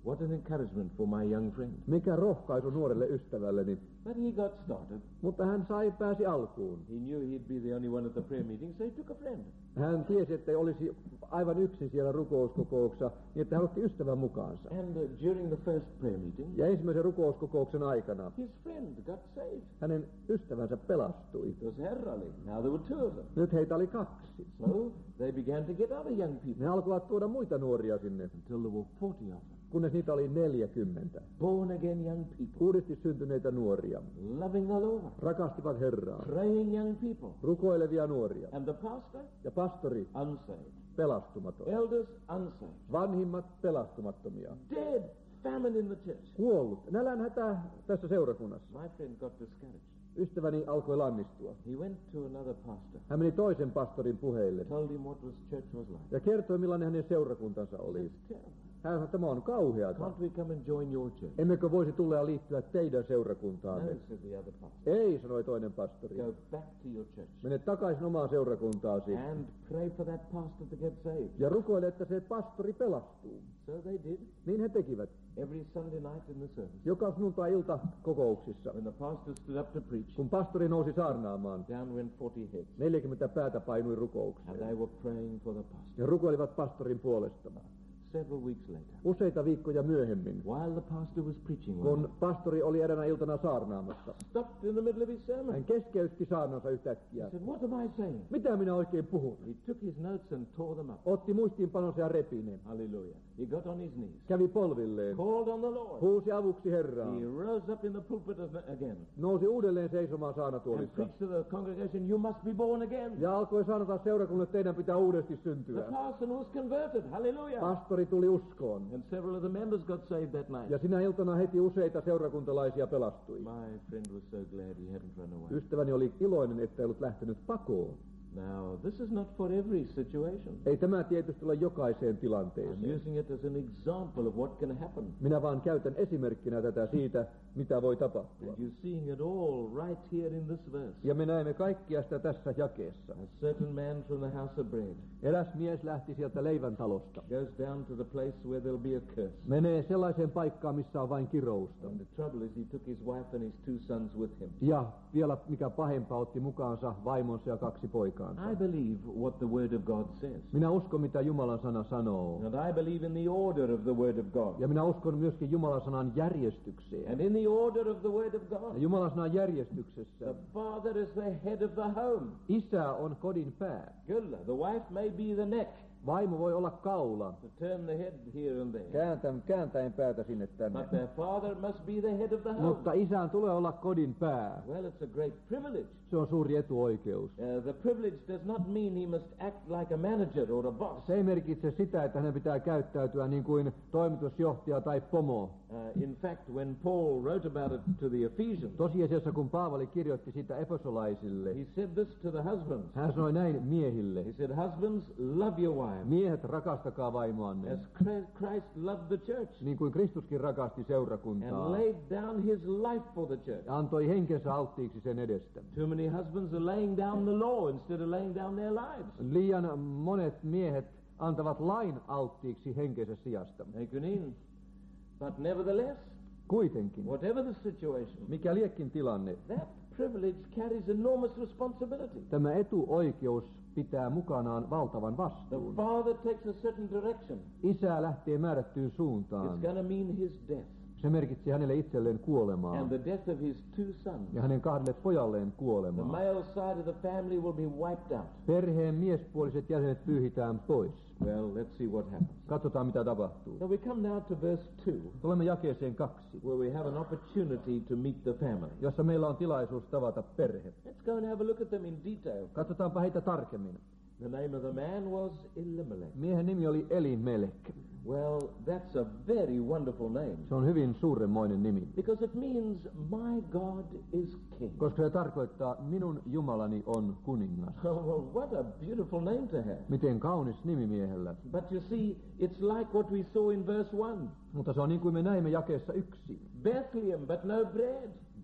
[SPEAKER 2] What an encouragement for my young friend.
[SPEAKER 1] Mikä rohkaisu nuorelle ystävälleni.
[SPEAKER 2] But he got started.
[SPEAKER 1] Mutta hän pääsi alkuun.
[SPEAKER 2] He knew he'd be the only one at the prayer meeting, so he took a friend.
[SPEAKER 1] Hän tiesi, että ei olisi aivan yksin siellä rukouskokouksessa, niin että hän otti ystävän mukaansa.
[SPEAKER 2] And during the first prayer meeting,
[SPEAKER 1] ja ensimmäisen rukouskokouksen aikana
[SPEAKER 2] his friend got saved.
[SPEAKER 1] hänen ystävänsä pelastui.
[SPEAKER 2] It was herralli. Now there were 2 of them.
[SPEAKER 1] Nyt heitä oli 2.
[SPEAKER 2] So they began to get other young people.
[SPEAKER 1] Ne alkoivat tuoda muita nuoria sinne.
[SPEAKER 2] Until there were 40 of them.
[SPEAKER 1] Kunnes niitä oli 40.
[SPEAKER 2] Born again young people.
[SPEAKER 1] Uudesti syntyneitä nuoria.
[SPEAKER 2] Loving the Lord.
[SPEAKER 1] Rakastivat Herraa.
[SPEAKER 2] Praying young people.
[SPEAKER 1] Rukoilevia nuoria.
[SPEAKER 2] And the pastor?
[SPEAKER 1] Ja pastori?
[SPEAKER 2] Unsaved.
[SPEAKER 1] Pelastumaton.
[SPEAKER 2] Elders? Unsaved.
[SPEAKER 1] Vanhimmat? Pelastumattomia.
[SPEAKER 2] Dead. Famine in the church.
[SPEAKER 1] Kuollut. Nälänhätä tässä seurakunnassa.
[SPEAKER 2] My friend got discouraged.
[SPEAKER 1] Ystäväni alkoi lannistua.
[SPEAKER 2] He went to another pastor.
[SPEAKER 1] Hän meni toisen pastorin puheille.
[SPEAKER 2] Told him what church was like.
[SPEAKER 1] Ja kertoi, millainen hänen seurakuntansa oli. Hän sanoi, että tämä on kauheata.
[SPEAKER 2] Can't we come and join your church?
[SPEAKER 1] Emmekö voisi tulla ja liittyä teidän seurakuntaanne?
[SPEAKER 2] No, said the other pastor.
[SPEAKER 1] Ei, sanoi toinen pastori.
[SPEAKER 2] Go back to your church.
[SPEAKER 1] Mene takaisin omaan seurakuntaasi.
[SPEAKER 2] And pray for that pastor to get saved.
[SPEAKER 1] Ja rukoile, että se pastori pelastuu.
[SPEAKER 2] So they did.
[SPEAKER 1] Niin he tekivät.
[SPEAKER 2] Every Sunday night in the service.
[SPEAKER 1] Joka sunnuntai-ilta kokouksissa.
[SPEAKER 2] When the pastor stood up to preach.
[SPEAKER 1] Kun pastori nousi saarnaamaan.
[SPEAKER 2] Down went 40 heads.
[SPEAKER 1] 40 päätä painui rukoukseen.
[SPEAKER 2] And they were praying for the pastor.
[SPEAKER 1] Ja rukoilivat pastorin puolesta.
[SPEAKER 2] Several weeks later.
[SPEAKER 1] Useita viikkoja myöhemmin.
[SPEAKER 2] While the pastor was preaching.
[SPEAKER 1] Kun pastori oli eräänä iltana saarnaamassa.
[SPEAKER 2] Stopped in the middle of his sermon.
[SPEAKER 1] Hän keskeytti saarnansa yhtäkkiä.
[SPEAKER 2] He said, what am I saying?
[SPEAKER 1] Mitä minä oikein puhun?
[SPEAKER 2] He took his notes and tore them up.
[SPEAKER 1] Otti muistiinpanonsa ja repi ne.
[SPEAKER 2] Hallelujah. He got on his knees.
[SPEAKER 1] Kävi polvilleen.
[SPEAKER 2] Called on the Lord.
[SPEAKER 1] Huusi avuksi Herraa.
[SPEAKER 2] He rose up in the pulpit again.
[SPEAKER 1] Nousi uudelleen seisomaan
[SPEAKER 2] And
[SPEAKER 1] saarnatuolissa.
[SPEAKER 2] preached to the congregation, you must be born again.
[SPEAKER 1] Ja alkoi saarnata seurakunnalle, että teidän pitää uudesti
[SPEAKER 2] The
[SPEAKER 1] syntyä.
[SPEAKER 2] parson was converted. Hallelujah.
[SPEAKER 1] Pastori tuli uskoon.
[SPEAKER 2] And several of the members got saved that night.
[SPEAKER 1] Ja sinä iltana heti useita seurakuntalaisia pelastui.
[SPEAKER 2] My friend was so glad he hadn't run away.
[SPEAKER 1] Ystäväni oli iloinen, että ei ollut lähtenyt pakoon.
[SPEAKER 2] Now, this is not for every situation.
[SPEAKER 1] Ei tämä tietysti ole jokaiseen
[SPEAKER 2] I'm
[SPEAKER 1] tilanteeseen.
[SPEAKER 2] using it as an example of what can happen.
[SPEAKER 1] Minä vaan käytän esimerkkinä tätä siitä, mitä voi tapahtua.
[SPEAKER 2] And you're seeing it all right here in this verse.
[SPEAKER 1] Ja me näemme kaikkia sitä tässä jakeessa.
[SPEAKER 2] A certain man from the house of bread
[SPEAKER 1] Eräs mies lähti sieltä leivän talosta.
[SPEAKER 2] goes down to the place where there'll be a curse.
[SPEAKER 1] Menee sellaiseen paikkaan, missä on vain kirousta.
[SPEAKER 2] And the trouble is he took his wife and his 2 sons with him.
[SPEAKER 1] Ja vielä mikä pahempaa, otti mukaansa vaimonsa ja 2 poikaansa.
[SPEAKER 2] I believe what the Word of God says.
[SPEAKER 1] Minä uskon, mitä Jumalan sana sanoo.
[SPEAKER 2] And I believe in the order of the Word of God.
[SPEAKER 1] Ja minä uskon myöskin Jumalan sanan järjestykseen.
[SPEAKER 2] And in the order of the Word of God,
[SPEAKER 1] Ja Jumalan sanan järjestyksessä
[SPEAKER 2] the father is the head of the home.
[SPEAKER 1] isä on kodin pää.
[SPEAKER 2] Kyllä. The wife may be the neck,
[SPEAKER 1] Vaimo voi olla kaula.
[SPEAKER 2] to turn the head here and there.
[SPEAKER 1] Kääntäen päätä sinne tänne.
[SPEAKER 2] But their father must be the head of the home.
[SPEAKER 1] Mutta isän tulee olla kodin pää.
[SPEAKER 2] Well, it's a great privilege.
[SPEAKER 1] Se on suuri etuoikeus.
[SPEAKER 2] The privilege does not mean he must act like a manager or a boss.
[SPEAKER 1] Se ei merkitse sitä, että hänen pitää käyttäytyä niin kuin toimitusjohtaja tai pomo.
[SPEAKER 2] In fact, when Paul wrote about it to the Ephesians,
[SPEAKER 1] Tosiasiassa, kun Paavali kirjoitti sitä efesolaisille,
[SPEAKER 2] he said this to the husbands.
[SPEAKER 1] hän sanoi näin miehille.
[SPEAKER 2] He said, husbands, love your wives,
[SPEAKER 1] Miehet, rakastakaa vaimoanne,
[SPEAKER 2] as Christ loved the church,
[SPEAKER 1] niin kuin Kristuskin rakasti
[SPEAKER 2] and
[SPEAKER 1] seurakuntaa.
[SPEAKER 2] laid down his life for the church.
[SPEAKER 1] Ja antoi henkensä alttiiksi sen edestä.
[SPEAKER 2] Too many husbands are laying down the law instead of laying down their lives.
[SPEAKER 1] Liian monet miehet antavat lain alttiiksi henkensä sijasta.
[SPEAKER 2] Eikö niin? But nevertheless,
[SPEAKER 1] Kuitenkin,
[SPEAKER 2] whatever the situation,
[SPEAKER 1] mikä liekin tilanne,
[SPEAKER 2] that privilege carries enormous responsibility.
[SPEAKER 1] tämä etuoikeus pitää mukanaan valtavan
[SPEAKER 2] The
[SPEAKER 1] vastuun.
[SPEAKER 2] father takes a certain direction.
[SPEAKER 1] Isä lähtee määrättyyn
[SPEAKER 2] It's
[SPEAKER 1] suuntaan.
[SPEAKER 2] going to mean his death
[SPEAKER 1] Se merkitsi hänelle itselleen kuolemaa
[SPEAKER 2] and the death of his 2 sons.
[SPEAKER 1] ja hänen 2 pojalleen
[SPEAKER 2] The
[SPEAKER 1] kuolemaa.
[SPEAKER 2] male side of the family will be wiped out.
[SPEAKER 1] Perheen miespuoliset jäsenet pyyhitään pois.
[SPEAKER 2] Well, let's see what happens.
[SPEAKER 1] Katsotaan, mitä tapahtuu.
[SPEAKER 2] So we come now to verse 2,
[SPEAKER 1] Tulemme jakeeseen 2,
[SPEAKER 2] where we have an opportunity to meet the family.
[SPEAKER 1] jossa meillä on tilaisuus tavata perhe.
[SPEAKER 2] Let's go and have a look at them in detail.
[SPEAKER 1] Katsotaanpa heitä tarkemmin.
[SPEAKER 2] The name of the man was Elimelech.
[SPEAKER 1] Miehen nimi oli Elimelek.
[SPEAKER 2] Well, that's a very wonderful name,
[SPEAKER 1] Se on hyvin suuremmoinen nimi,
[SPEAKER 2] because it means my God is king.
[SPEAKER 1] koska se tarkoittaa minun Jumalani on kuningas.
[SPEAKER 2] Oh, well, what a beautiful name to have.
[SPEAKER 1] Miten kaunis nimi miehellä.
[SPEAKER 2] But you see, it's like what we saw in verse 1.
[SPEAKER 1] Mutta se on niin kuin me näimme jakeessa 1.
[SPEAKER 2] Bethlehem, but no bread.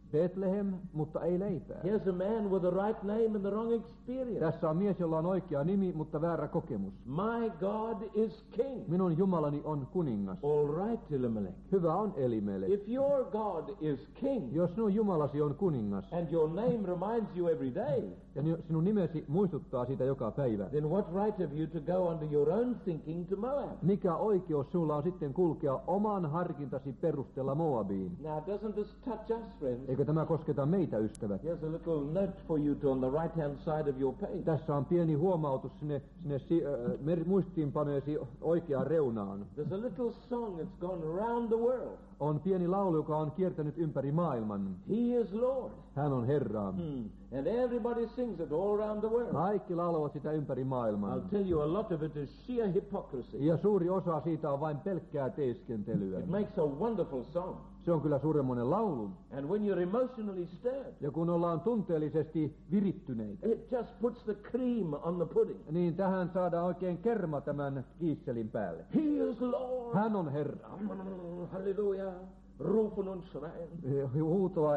[SPEAKER 1] Bethlehem, mutta ei leipää.
[SPEAKER 2] Here's a man with the right name and the wrong experience.
[SPEAKER 1] Tässä on mies, jolla on oikea nimi, mutta väärä kokemus.
[SPEAKER 2] My God is king.
[SPEAKER 1] Minun Jumalani on kuningas.
[SPEAKER 2] All right, Elimelech.
[SPEAKER 1] Hyvä on Elimelech.
[SPEAKER 2] If your God is king,
[SPEAKER 1] Jos sinun Jumalasi on kuningas,
[SPEAKER 2] and your name reminds you every day,
[SPEAKER 1] ja sinun nimesi muistuttaa siitä joka päivä,
[SPEAKER 2] then what right have you to go under your own thinking to Moab?
[SPEAKER 1] mikä oikeus sinulla on sitten kulkea oman harkintasi perusteella Moabiin?
[SPEAKER 2] Now, doesn't this touch us, friends?
[SPEAKER 1] Eikö tämä kosketa meitä, ystävät?
[SPEAKER 2] Here's a little note for you to on the right-hand side of your page.
[SPEAKER 1] Tässä on pieni huomautus sinne muistiinpaneesi oikeaan reunaan.
[SPEAKER 2] There's a little song that's gone around the world.
[SPEAKER 1] On pieni laulu, joka on kiertänyt ympäri maailman.
[SPEAKER 2] He is Lord.
[SPEAKER 1] Hän on Herra.
[SPEAKER 2] And everybody sings it all around the world.
[SPEAKER 1] Kaikki laulavat sitä ympäri maailman.
[SPEAKER 2] I'll tell you, a lot of it is sheer hypocrisy.
[SPEAKER 1] Ja suuri osa siitä on vain pelkkää teeskentelyä.
[SPEAKER 2] It makes a wonderful song.
[SPEAKER 1] Se on kyllä suuremmoinen laulu.
[SPEAKER 2] And when you're emotionally stirred,
[SPEAKER 1] Ja kun ollaan tunteellisesti virittyneitä,
[SPEAKER 2] it just puts the cream on the pudding.
[SPEAKER 1] niin tähän saadaan oikein kerma tämän kiisselin päälle.
[SPEAKER 2] He is Lord.
[SPEAKER 1] Hän on Herra.
[SPEAKER 2] Hallelujah. Rufen und schreien.
[SPEAKER 1] Huutoa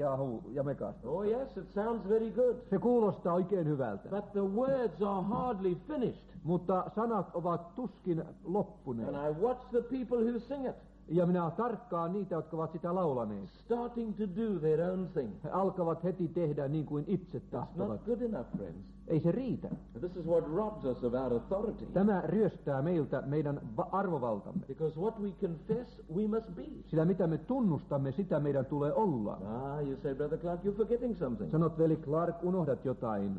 [SPEAKER 1] ja mekasta.
[SPEAKER 2] Oh yes, it sounds very good.
[SPEAKER 1] Se kuulostaa oikein hyvältä.
[SPEAKER 2] But the words are hardly finished.
[SPEAKER 1] Mutta sanat ovat tuskin loppuneet.
[SPEAKER 2] And I watch the people who sing it,
[SPEAKER 1] Ja minä tarkkaan niitä, jotka ovat sitä laulaneet.
[SPEAKER 2] starting to do their own thing.
[SPEAKER 1] He alkavat heti tehdä niin kuin itse
[SPEAKER 2] It's
[SPEAKER 1] tahtovat.
[SPEAKER 2] not good enough, friends.
[SPEAKER 1] Ei se riitä.
[SPEAKER 2] This is what robs us of our authority.
[SPEAKER 1] Tämä ryöstää meiltä meidän arvovaltamme.
[SPEAKER 2] Because what we confess, we must be.
[SPEAKER 1] Sillä mitä me tunnustamme, sitä meidän tulee olla.
[SPEAKER 2] You say, Brother Clark, you're forgetting something.
[SPEAKER 1] Sanot, veli Clark, unohdat jotain.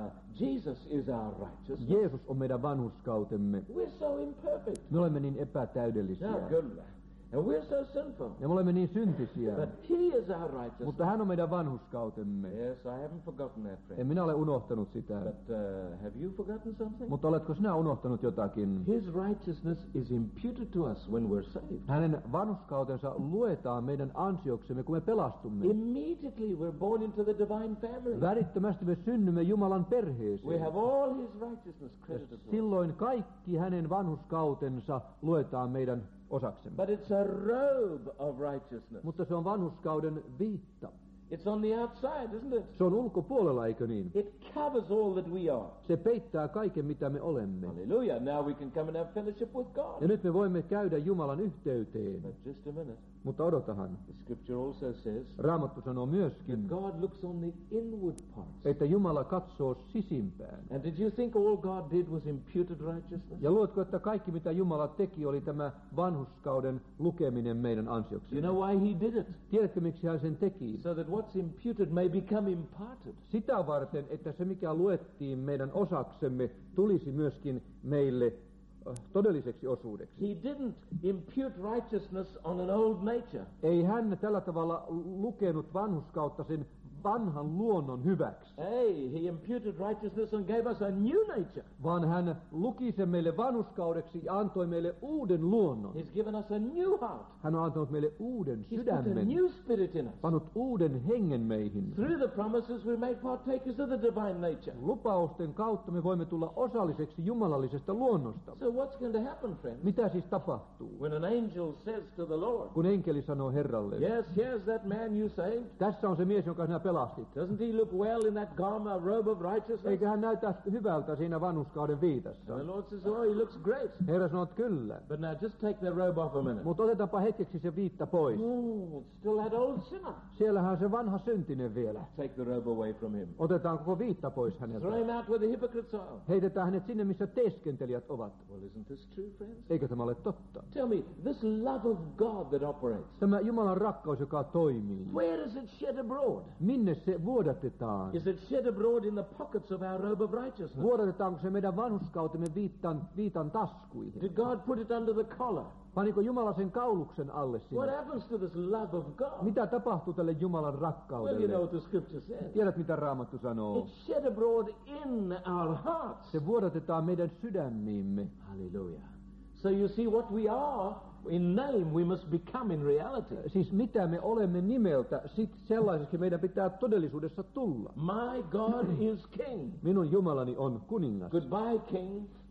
[SPEAKER 2] Jesus is our righteousness.
[SPEAKER 1] Jeesus on meidän vanhurskautemme.
[SPEAKER 2] We're so imperfect.
[SPEAKER 1] Me olemme niin epätäydellisiä.
[SPEAKER 2] Now, good. And we're so sinful.
[SPEAKER 1] Ja me olemme niin syntisiä.
[SPEAKER 2] But He is our righteousness.
[SPEAKER 1] Mutta hän on meidän vanhurskautemme.
[SPEAKER 2] Yes, I haven't forgotten that, friend.
[SPEAKER 1] En minä ole unohtanut sitä.
[SPEAKER 2] But have you forgotten something?
[SPEAKER 1] Mutta oletko sinä unohtanut jotakin?
[SPEAKER 2] His righteousness is imputed to us when we're saved.
[SPEAKER 1] Hänen vanhurskautensa luetaan meidän ansioksemme, kun me pelastumme.
[SPEAKER 2] Immediately we're born into the divine family.
[SPEAKER 1] Välittömästi me synnymme Jumalan
[SPEAKER 2] We
[SPEAKER 1] perheeseen.
[SPEAKER 2] have all His righteousness credited to us.
[SPEAKER 1] Silloin kaikki hänen vanhurskautensa luetaan meidän osaksemme.
[SPEAKER 2] But it's a robe of righteousness.
[SPEAKER 1] Mutta se on vanhurskauden viitta.
[SPEAKER 2] It's on the outside, isn't it?
[SPEAKER 1] Se on ulkopuolella, eikö niin?
[SPEAKER 2] It covers all that we are.
[SPEAKER 1] Se peittää kaiken, mitä me olemme.
[SPEAKER 2] Hallelujah. Now we can come and have fellowship with
[SPEAKER 1] Ja
[SPEAKER 2] God.
[SPEAKER 1] nyt me voimme käydä Jumalan yhteyteen.
[SPEAKER 2] But just a minute.
[SPEAKER 1] Mutta odotahan.
[SPEAKER 2] The scripture also says
[SPEAKER 1] Raamattu sanoo
[SPEAKER 2] that
[SPEAKER 1] myöskin,
[SPEAKER 2] God looks on the inward parts.
[SPEAKER 1] että Jumala katsoo sisimpään.
[SPEAKER 2] And did you think all God did was imputed righteousness?
[SPEAKER 1] Ja luotko, että kaikki mitä Jumala teki oli tämä vanhurskauden lukeminen meidän
[SPEAKER 2] You
[SPEAKER 1] ansioksemme?
[SPEAKER 2] know why He did it?
[SPEAKER 1] Tiedätkö, miksi hän sen teki?
[SPEAKER 2] So that what's imputed may become imparted.
[SPEAKER 1] Sitä varten, että se mikä luettiin meidän osaksemme tulisi myöskin meille todelliseksi osuudeksi.
[SPEAKER 2] He didn't impute righteousness on an old nature.
[SPEAKER 1] Ei hän tällä tavalla lukenut vanhurskautta sen vanhan luonnon hyväksi,
[SPEAKER 2] Hey, He imputed righteousness and gave us a new nature.
[SPEAKER 1] vaan hän luki sen meille vanhurskaudeksi ja antoi meille uuden luonnon.
[SPEAKER 2] He's given us a new heart.
[SPEAKER 1] Hän on antanut meille uuden
[SPEAKER 2] He's put a
[SPEAKER 1] sydämen,
[SPEAKER 2] new spirit in us.
[SPEAKER 1] pannut uuden hengen meihin.
[SPEAKER 2] Through the promises we make partakers of the divine nature.
[SPEAKER 1] Lupausten kautta me voimme tulla osalliseksi jumalallisesta luonnosta.
[SPEAKER 2] So what's going to happen, friends?
[SPEAKER 1] Mitä siis tapahtuu?
[SPEAKER 2] When an angel says to the Lord,
[SPEAKER 1] Kun enkeli sanoo Herralle,
[SPEAKER 2] yes, here's that man you saved.
[SPEAKER 1] tässä on se mies, jonka sinä pelastit.
[SPEAKER 2] Doesn't he look well in that garment, robe of righteousness?
[SPEAKER 1] Eikä hän näytä hyvältä siinä vanhurskauden viitassa.
[SPEAKER 2] And the Lord says, oh, he looks great.
[SPEAKER 1] Herra sanoo, että kyllä.
[SPEAKER 2] But now just take the robe off a minute.
[SPEAKER 1] Mutta otetaanpa hetkeksi se viitta pois.
[SPEAKER 2] It's still that old sinner.
[SPEAKER 1] Siellähän on se vanha syntinen vielä.
[SPEAKER 2] Take the robe away from him.
[SPEAKER 1] Otetaan koko viitta pois häneltä.
[SPEAKER 2] Throw him out where the hypocrites are.
[SPEAKER 1] Heitetään hänet sinne, missä teeskentelijät ovat.
[SPEAKER 2] Well, isn't this true, friends?
[SPEAKER 1] Eikö tämä ole totta?
[SPEAKER 2] Tell me, this love of God that operates,
[SPEAKER 1] Tämä Jumalan rakkaus, joka toimii.
[SPEAKER 2] where does it shed abroad?
[SPEAKER 1] Minne se vuodatetaan?
[SPEAKER 2] Is it shed abroad in the pockets of our robe of righteousness?
[SPEAKER 1] Vuodatetaanko se meidän vanhurskautemme viitan taskuihin?
[SPEAKER 2] Did God put it under the collar?
[SPEAKER 1] Paniko Jumala sen kauluksen alle
[SPEAKER 2] What
[SPEAKER 1] sinne?
[SPEAKER 2] happens to this love of God?
[SPEAKER 1] Mitä tapahtuu tälle Jumalan
[SPEAKER 2] Well, you know
[SPEAKER 1] rakkaudelle?
[SPEAKER 2] what the scripture says.
[SPEAKER 1] Tiedät, mitä Raamattu sanoo?
[SPEAKER 2] It's shed abroad in our hearts.
[SPEAKER 1] Se vuodatetaan meidän sydämiimme.
[SPEAKER 2] Hallelujah. So you see what we are in name we must become in reality.
[SPEAKER 1] Siis mitä me olemme nimeltä, sellaiseksi meidän pitää todellisuudessa tulla.
[SPEAKER 2] My God is king.
[SPEAKER 1] Minun Jumalani on kuningas.
[SPEAKER 2] Goodbye, king.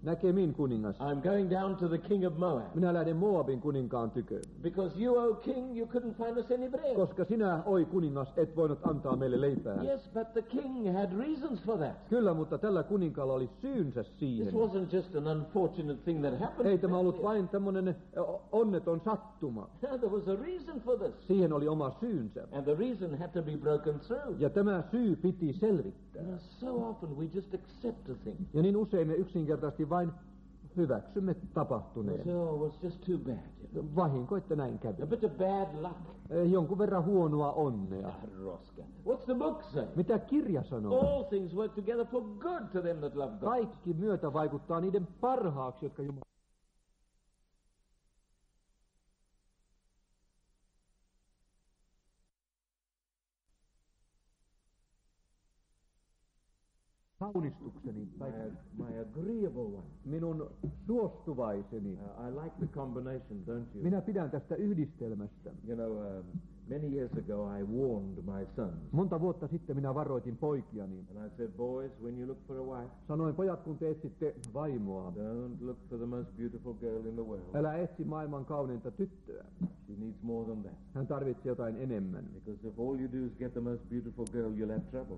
[SPEAKER 1] näkemin kuningas.
[SPEAKER 2] I'm going down to the king of Moab.
[SPEAKER 1] Minä lähden Moabin kuninkaan tyköön.
[SPEAKER 2] Because you, O king, you couldn't find us any bread.
[SPEAKER 1] Koska sinä, oi kuningas, et voinut antaa meille leipää.
[SPEAKER 2] Yes, but the king had reasons for that.
[SPEAKER 1] Kyllä, mutta tällä kuninkaalla oli syynsä siihen.
[SPEAKER 2] This wasn't just an unfortunate thing that happened.
[SPEAKER 1] Ei tämä ollut vain tämmöinen onneton sattuma.
[SPEAKER 2] There was a reason for this.
[SPEAKER 1] Siihen oli oma syynsä.
[SPEAKER 2] And the reason had to be broken through.
[SPEAKER 1] Ja tämä syy piti selvittää.
[SPEAKER 2] So often we just accept a thing.
[SPEAKER 1] Ja niin usein me yksinkertaisesti vain hyväksymme tapahtuneen.
[SPEAKER 2] So it was just too bad.
[SPEAKER 1] Vahinko, että näin kävi.
[SPEAKER 2] A bit of bad luck.
[SPEAKER 1] Jonkun verran huonoa onnea.
[SPEAKER 2] Roska. What's the book say?
[SPEAKER 1] Mitä kirja sanoo?
[SPEAKER 2] All things work together for good to them that love God.
[SPEAKER 1] Kaikki myötä vaikuttaa niiden parhaaksi, jotka Jumala. Kaunistukseni,
[SPEAKER 2] My agreeable one.
[SPEAKER 1] minun suostuvaiseni.
[SPEAKER 2] I like the combination, don't you?
[SPEAKER 1] Minä pidän tästä yhdistelmästä.
[SPEAKER 2] You know, many years ago I warned my sons.
[SPEAKER 1] Monta vuotta sitten minä varoitin poikiani.
[SPEAKER 2] And I said, boys, when you look for a wife,
[SPEAKER 1] Sanoin, pojat, kun te etsitte vaimoa,
[SPEAKER 2] don't look for the most beautiful girl in the world.
[SPEAKER 1] älä etsi maailman kauneinta tyttöä.
[SPEAKER 2] She needs more than that.
[SPEAKER 1] Hän tarvitsee jotain enemmän.
[SPEAKER 2] Because if all you do is get the most beautiful girl, you'll have trouble.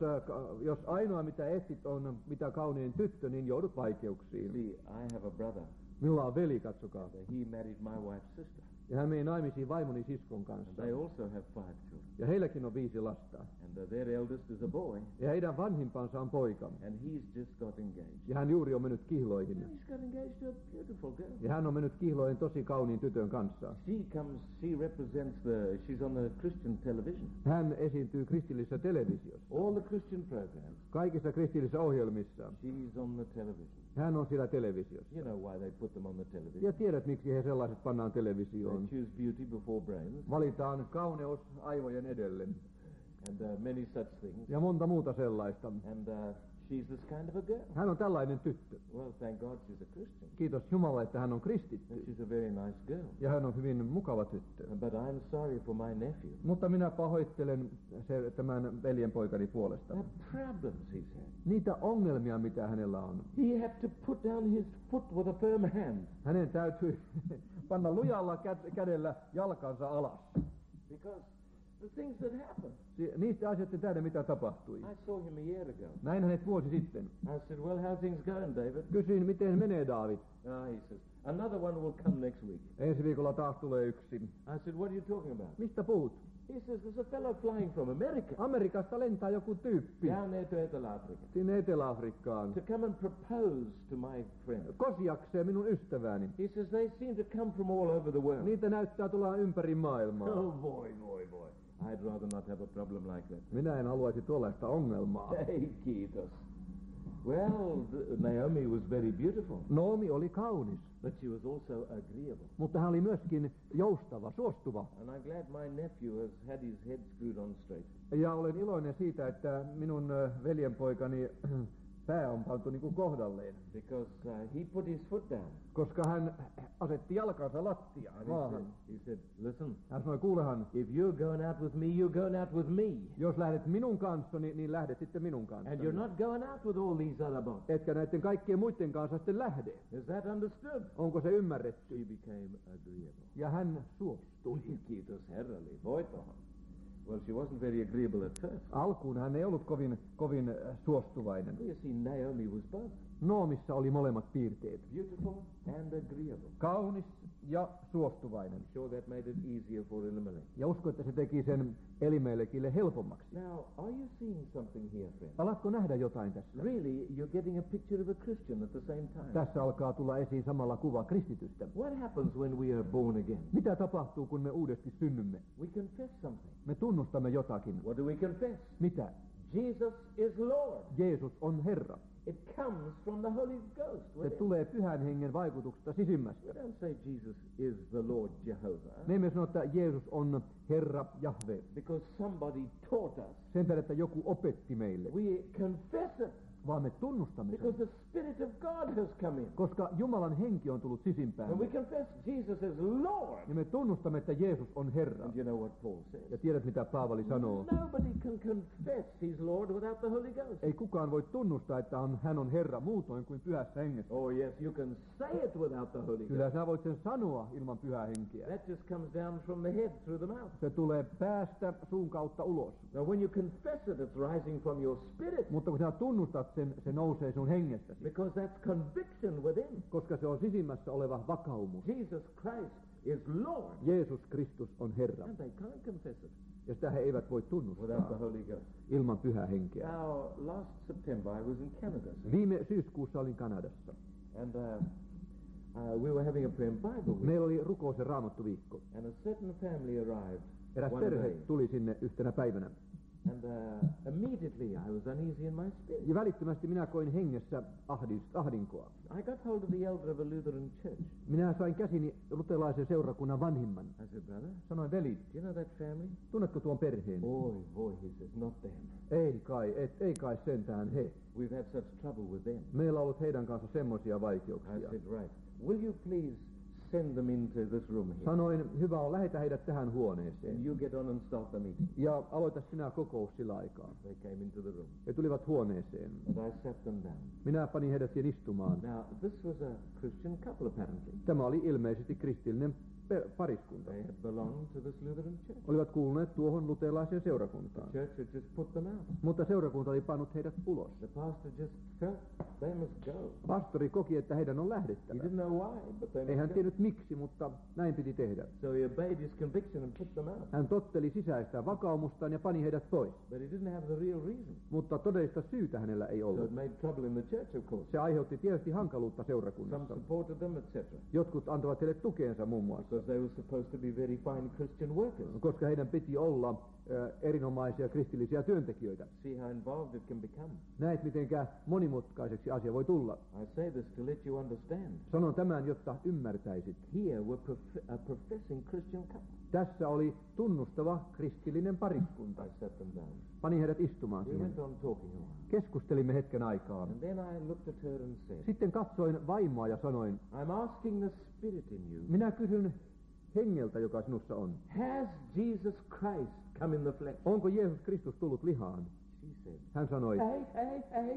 [SPEAKER 1] Jos ainoa mitä etsit on mitä kaunein tyttö, niin joudut vaikeuksiin.
[SPEAKER 2] See, I have a brother.
[SPEAKER 1] Minulla on veli, katsokaa.
[SPEAKER 2] He married my wife's sister.
[SPEAKER 1] Ja hän meni naimisiin vaimoni siskon kanssa.
[SPEAKER 2] They also have 5 children.
[SPEAKER 1] Ja heilläkin on 5 lasta.
[SPEAKER 2] And their eldest is a boy.
[SPEAKER 1] Ja heidän vanhimpansa on poika.
[SPEAKER 2] And he's just got engaged.
[SPEAKER 1] Ja hän juuri on mennyt kihloihin.
[SPEAKER 2] He's got engaged to a beautiful girl.
[SPEAKER 1] Ja hän on mennyt kihloihin tosi kauniin tytön kanssa.
[SPEAKER 2] She represents she's on the Christian television.
[SPEAKER 1] Hän esiintyy kristillisessä televisiossa.
[SPEAKER 2] All the Christian programs.
[SPEAKER 1] Kaikissa kristillisissä ohjelmissa.
[SPEAKER 2] She's on the television.
[SPEAKER 1] Hän on siellä televisiossa.
[SPEAKER 2] You know why they put them on the television.
[SPEAKER 1] Ja tiedät, miksi he sellaiset pannaan televisioon.
[SPEAKER 2] They choose beauty before brains.
[SPEAKER 1] Valitaan kauneus aivojen edelle.
[SPEAKER 2] And many such things.
[SPEAKER 1] Ja monta muuta sellaista.
[SPEAKER 2] And she's this kind of a girl.
[SPEAKER 1] Hän on tällainen tyttö.
[SPEAKER 2] Well, thank God she's a Christian.
[SPEAKER 1] Kiitos Jumalalle, että hän on kristitty.
[SPEAKER 2] And she's a very nice girl.
[SPEAKER 1] Ja hän on hyvin mukava tyttö.
[SPEAKER 2] But I'm sorry for my nephew.
[SPEAKER 1] Mutta minä pahoittelen tämän veljenpoikani puolesta.
[SPEAKER 2] The problems he's had.
[SPEAKER 1] Niitä ongelmia, mitä hänellä on.
[SPEAKER 2] He had to put down his foot with a firm hand.
[SPEAKER 1] Hänen täytyy panna lujalla kädellä jalkansa alas.
[SPEAKER 2] Because the things that happened.
[SPEAKER 1] Niistä asioista tähden, mitä tapahtui.
[SPEAKER 2] I saw him a year ago.
[SPEAKER 1] Näin hänet vuosi sitten.
[SPEAKER 2] I said, well, how things going, David?
[SPEAKER 1] Kysyin, miten menee, David?
[SPEAKER 2] He says, another one will come next week.
[SPEAKER 1] Ensi viikolla taas tulee yksi.
[SPEAKER 2] I said, what are you talking about?
[SPEAKER 1] Mistä puhut?
[SPEAKER 2] He says, there's a fellow flying from America.
[SPEAKER 1] Amerikasta lentää joku tyyppi.
[SPEAKER 2] Down there to Etelä-Afrika.
[SPEAKER 1] Sinne Etelä-Afrikkaan.
[SPEAKER 2] To come and propose to my friend.
[SPEAKER 1] Kosiakseen minun ystävääni.
[SPEAKER 2] He says, they seem to come from all over the world.
[SPEAKER 1] Niitä näyttää tulla ympäri maailmaa.
[SPEAKER 2] Oh boy. I'd rather not have a problem like that.
[SPEAKER 1] Minä en haluaisi tuollaista ongelmaa.
[SPEAKER 2] Hey, kiitos. Well, Naomi was very beautiful.
[SPEAKER 1] Naomi oli kaunis.
[SPEAKER 2] But she was also agreeable.
[SPEAKER 1] Mutta hän oli myöskin joustava, suostuva.
[SPEAKER 2] And I'm glad my nephew has had his head screwed on straight.
[SPEAKER 1] Ja olen iloinen siitä, että minun veljenpoikani pää on pantu niin kuin kohdalleen.
[SPEAKER 2] Because he put his foot down.
[SPEAKER 1] Koska hän asetti jalkansa lattiaan maahan.
[SPEAKER 2] He said, listen.
[SPEAKER 1] Hän sanoi, kuulehan.
[SPEAKER 2] If you're going out with me, you're going out with me.
[SPEAKER 1] Jos lähdet minun kanssani, niin lähdet sitten minun kanssani.
[SPEAKER 2] And you're not going out with all these other boys.
[SPEAKER 1] Etkä näiden kaikkien muiden kanssa sitten lähde.
[SPEAKER 2] Is that understood?
[SPEAKER 1] Onko se ymmärretty?
[SPEAKER 2] He became agreeable.
[SPEAKER 1] Ja hän suostui.
[SPEAKER 2] Kiitos Herralle. Voitohan. Well, she wasn't very agreeable at first.
[SPEAKER 1] Alkuun hän ei ollut kovin suostuvainen.
[SPEAKER 2] You see, Naomi was both.
[SPEAKER 1] Naomissa oli molemmat piirteet.
[SPEAKER 2] Beautiful and agreeable.
[SPEAKER 1] Kaunis ja suostuvainen.
[SPEAKER 2] I'm sure that made it easier for Elimelech.
[SPEAKER 1] Ja uskon, että se teki sen Elimelekille helpommaksi.
[SPEAKER 2] Now, are you seeing something here, friend?
[SPEAKER 1] Alatko nähdä jotain tässä?
[SPEAKER 2] Really, you're getting a picture of a Christian at the same time.
[SPEAKER 1] Tässä alkaa tulla esiin samalla kuva kristitystä.
[SPEAKER 2] What happens when we are born again?
[SPEAKER 1] Mitä tapahtuu, kun me uudesti synnymme?
[SPEAKER 2] We confess something.
[SPEAKER 1] Me tunnustamme jotakin.
[SPEAKER 2] What do we confess?
[SPEAKER 1] Mitä?
[SPEAKER 2] Jesus is Lord.
[SPEAKER 1] Jeesus on Herra.
[SPEAKER 2] It comes from the Holy Ghost.
[SPEAKER 1] Se tulee Pyhän Hengen vaikutuksesta sisimmästä.
[SPEAKER 2] We don't say Jesus is the Lord Jehovah.
[SPEAKER 1] Me emme sano, että Jeesus on Herra Jahve.
[SPEAKER 2] Because somebody taught us.
[SPEAKER 1] Sen tähden, että joku opetti meille.
[SPEAKER 2] We confess it.
[SPEAKER 1] vaan me tunnustamme
[SPEAKER 2] Because
[SPEAKER 1] sen,
[SPEAKER 2] the Spirit of God has come in.
[SPEAKER 1] koska Jumalan henki on tullut sisimpään.
[SPEAKER 2] And we confess Jesus as Lord.
[SPEAKER 1] Ja me tunnustamme, että Jeesus on Herra.
[SPEAKER 2] And you know what Paul says?
[SPEAKER 1] Ja tiedät, mitä Paavali sanoo.
[SPEAKER 2] Nobody can confess he's Lord without the Holy Ghost.
[SPEAKER 1] Ei kukaan voi tunnustaa, että hän on Herra muutoin kuin pyhässä hengessä.
[SPEAKER 2] Oh yes, you can say it without the Holy Ghost.
[SPEAKER 1] Kyllä sinä voit sen sanoa ilman pyhää henkeä.
[SPEAKER 2] That just comes down from the head through the mouth.
[SPEAKER 1] Se tulee päästä suun kautta ulos.
[SPEAKER 2] Now when you confess it, it's rising from your spirit.
[SPEAKER 1] Mutta kun sinä tunnustat sen, se nousee sun hengestäsi.
[SPEAKER 2] Because that's conviction within.
[SPEAKER 1] Koska se on sisimmässä oleva vakaumus.
[SPEAKER 2] Jesus Christ is Lord.
[SPEAKER 1] Jeesus Kristus on Herra.
[SPEAKER 2] And they can't confess it
[SPEAKER 1] Ja sitä he eivät voi
[SPEAKER 2] without the
[SPEAKER 1] tunnustaa
[SPEAKER 2] Holy Ghost.
[SPEAKER 1] ilman pyhää henkeä.
[SPEAKER 2] Now, last September I was in Canada.
[SPEAKER 1] Viime syyskuussa olin Kanadassa.
[SPEAKER 2] And we were having a prayer and Bible week.
[SPEAKER 1] Meillä oli rukous- ja raamattuviikko.
[SPEAKER 2] And a certain family arrived
[SPEAKER 1] Eräs
[SPEAKER 2] one
[SPEAKER 1] perhe
[SPEAKER 2] day.
[SPEAKER 1] tuli sinne yhtenä päivänä.
[SPEAKER 2] And immediately I was uneasy in my spirit.
[SPEAKER 1] Ja välittömästi minä koin hengessä ahdinkoa.
[SPEAKER 2] I got hold of the elder of a Lutheran church.
[SPEAKER 1] Minä sain käsini luterilaisen seurakunnan vanhimman.
[SPEAKER 2] I said, brother,
[SPEAKER 1] Sanoin, veli,
[SPEAKER 2] do you know that family?
[SPEAKER 1] tunnetko tuon perheen?
[SPEAKER 2] Boy, he says, not them.
[SPEAKER 1] Ei kai sentään he.
[SPEAKER 2] We've had such trouble with them.
[SPEAKER 1] Meillä on ollut heidän kanssa semmoisia
[SPEAKER 2] I
[SPEAKER 1] vaikeuksia.
[SPEAKER 2] said, right. Will you please send them into this room here?
[SPEAKER 1] Sanoin, hyvä on, lähetä heidät tähän
[SPEAKER 2] And
[SPEAKER 1] huoneeseen.
[SPEAKER 2] you get on and start the meeting.
[SPEAKER 1] Ja aloita sinä kokous sillä aikaa.
[SPEAKER 2] They came into the room.
[SPEAKER 1] He tulivat huoneeseen.
[SPEAKER 2] And I sat them down.
[SPEAKER 1] Minä panin heidät siihen istumaan.
[SPEAKER 2] Now, this was a Christian couple apparently.
[SPEAKER 1] Tämä oli ilmeisesti kristillinen pariskunta.
[SPEAKER 2] They had belonged to this Lutheran church.
[SPEAKER 1] Olivat kuuluneet tuohon luterilaiseen seurakuntaan.
[SPEAKER 2] The church had just put them out.
[SPEAKER 1] Mutta seurakunta oli pannut heidät ulos.
[SPEAKER 2] The pastor just felt they must go.
[SPEAKER 1] Pastori koki, että heidän on
[SPEAKER 2] He
[SPEAKER 1] lähdettävä.
[SPEAKER 2] didn't know why, but they
[SPEAKER 1] Ei hän
[SPEAKER 2] must go.
[SPEAKER 1] tiennyt miksi, mutta näin piti tehdä.
[SPEAKER 2] So he obeyed his conviction and put them out.
[SPEAKER 1] Hän totteli sisäistä vakaumustaan ja pani heidät pois.
[SPEAKER 2] But he didn't have the real reason.
[SPEAKER 1] Mutta todellista syytä hänellä ei
[SPEAKER 2] So it
[SPEAKER 1] ollut.
[SPEAKER 2] made trouble in the church, of course.
[SPEAKER 1] Se aiheutti tietysti hankaluutta
[SPEAKER 2] Some
[SPEAKER 1] seurakunnassa.
[SPEAKER 2] supported them, etc.
[SPEAKER 1] Jotkut antoivat heille tukeensa muun muassa,
[SPEAKER 2] Because they were supposed to be very fine Christian workers.
[SPEAKER 1] koska heidän piti olla erinomaisia kristillisiä työntekijöitä.
[SPEAKER 2] See how involved it can become.
[SPEAKER 1] Näet, mitenkä monimutkaiseksi asia voi tulla.
[SPEAKER 2] I say this to let you understand.
[SPEAKER 1] Sanon tämän, jotta ymmärtäisit.
[SPEAKER 2] Here we're a professing Christian couple.
[SPEAKER 1] Tässä oli tunnustava kristillinen pariskunta.
[SPEAKER 2] I sat them down.
[SPEAKER 1] Pani heidät istumaan
[SPEAKER 2] We
[SPEAKER 1] siihen.
[SPEAKER 2] went on talking a while.
[SPEAKER 1] Keskustelimme hetken aikaa.
[SPEAKER 2] And then I looked at her and said,
[SPEAKER 1] Sitten katsoin vaimoa ja sanoin,
[SPEAKER 2] I'm asking the Spirit in you.
[SPEAKER 1] minä kysyn hengeltä, joka sinussa on.
[SPEAKER 2] Has Jesus Christ come in the flesh?
[SPEAKER 1] Onko Jeesus Kristus tullut lihaan?
[SPEAKER 2] She said,
[SPEAKER 1] Hän sanoi,
[SPEAKER 2] hey.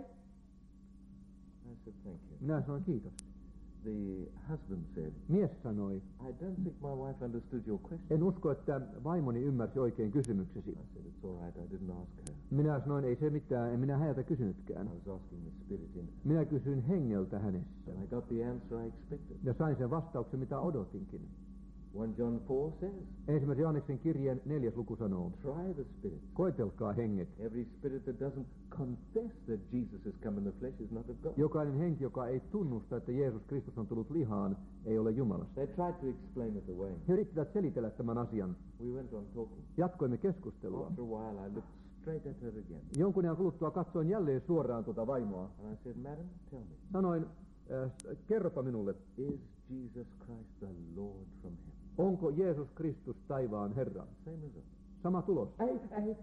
[SPEAKER 2] I said, thank you.
[SPEAKER 1] minä sanoin kiitos.
[SPEAKER 2] The husband said,
[SPEAKER 1] Mies sanoi,
[SPEAKER 2] I don't think my wife understood your question.
[SPEAKER 1] en usko, että vaimoni ymmärsi oikein kysymyksesi.
[SPEAKER 2] I said, it's all right, I didn't ask her.
[SPEAKER 1] Minä sanoin, ei se mitään, en minä häneltä kysynytkään.
[SPEAKER 2] I was asking the Spirit in her.
[SPEAKER 1] Minä kysyin hengeltä hänessä.
[SPEAKER 2] And I got the answer I expected.
[SPEAKER 1] Ja sain sen vastauksen, mitä odotinkin.
[SPEAKER 2] 1 John 4 says,
[SPEAKER 1] Ensimmäisen Johanneksen kirjeen 4. luku sanoo,
[SPEAKER 2] try the Spirit.
[SPEAKER 1] koetelkaa henget.
[SPEAKER 2] Every spirit that doesn't confess that Jesus has come in the flesh is not of God.
[SPEAKER 1] Jokainen henki, joka ei tunnusta, että Jeesus Kristus on tullut lihaan, ei ole Jumalasta.
[SPEAKER 2] They tried to explain it away.
[SPEAKER 1] He yrittivät selitellä tämän asian.
[SPEAKER 2] We went on talking.
[SPEAKER 1] Jatkoimme keskustelua.
[SPEAKER 2] After a while, I looked straight at her again.
[SPEAKER 1] Jonkun ajan kuluttua katsoin jälleen suoraan tuota vaimoa.
[SPEAKER 2] And I said, Madam, tell me,
[SPEAKER 1] Sanoin, kerropa minulle,
[SPEAKER 2] is Jesus Christ the Lord from heaven?
[SPEAKER 1] onko Jeesus Kristus taivaan Herra?
[SPEAKER 2] Same result.
[SPEAKER 1] Sama tulos.
[SPEAKER 2] Hey.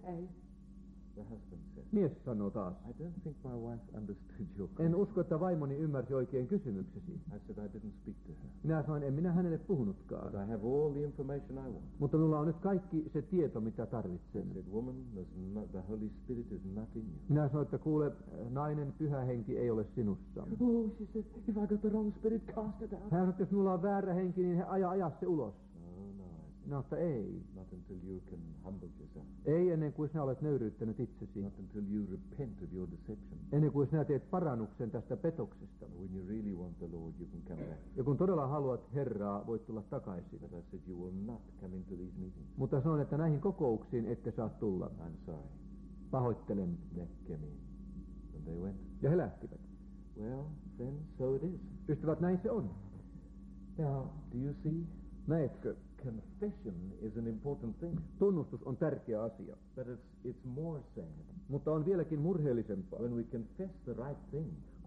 [SPEAKER 2] The husband said,
[SPEAKER 1] Mies sanoo taas,
[SPEAKER 2] I don't think my wife understood your
[SPEAKER 1] en
[SPEAKER 2] question.
[SPEAKER 1] usko, että vaimoni ymmärsi oikein kysymyksesi.
[SPEAKER 2] I said, I didn't speak to her.
[SPEAKER 1] Minä sanoin, en minä hänelle
[SPEAKER 2] But
[SPEAKER 1] puhunutkaan.
[SPEAKER 2] I have all the information I want.
[SPEAKER 1] Mutta minulla on nyt kaikki se tieto, mitä
[SPEAKER 2] I
[SPEAKER 1] tarvitsen.
[SPEAKER 2] said, woman, the Holy Spirit is not in you.
[SPEAKER 1] Minä sanoin, että kuule, nainen, pyhä henki ei ole sinussa.
[SPEAKER 2] Oh, she said, if I got the wrong spirit, cast it out.
[SPEAKER 1] Hän sanoi, että jos minulla on väärä henki, niin aja se ulos.
[SPEAKER 2] No, I said,
[SPEAKER 1] Minä sanoin, että ei.
[SPEAKER 2] not until you can humble yourself.
[SPEAKER 1] Ei ennen kuin sinä olet nöyryyttänyt itsesi.
[SPEAKER 2] Not until you repent of your deception.
[SPEAKER 1] Ennen kuin sinä teet parannuksen tästä petoksesta.
[SPEAKER 2] When you really want the Lord, you can come back.
[SPEAKER 1] Ja kun todella haluat Herraa, voit tulla takaisin.
[SPEAKER 2] But I said, you will not come into these meetings.
[SPEAKER 1] Mutta sanoin, että näihin kokouksiin ette saa tulla.
[SPEAKER 2] I'm sorry.
[SPEAKER 1] Pahoittelen.
[SPEAKER 2] They came in. And they went.
[SPEAKER 1] Ja he lähtivät.
[SPEAKER 2] Well, friends, so it is.
[SPEAKER 1] Ystävät, näin se on.
[SPEAKER 2] Now, do you see?
[SPEAKER 1] Näetkö?
[SPEAKER 2] Confession is an important thing.
[SPEAKER 1] Tunnustus on tärkeä asia.
[SPEAKER 2] But it's more sad
[SPEAKER 1] Mutta on vieläkin murheellisempaa,
[SPEAKER 2] when we confess the right thing.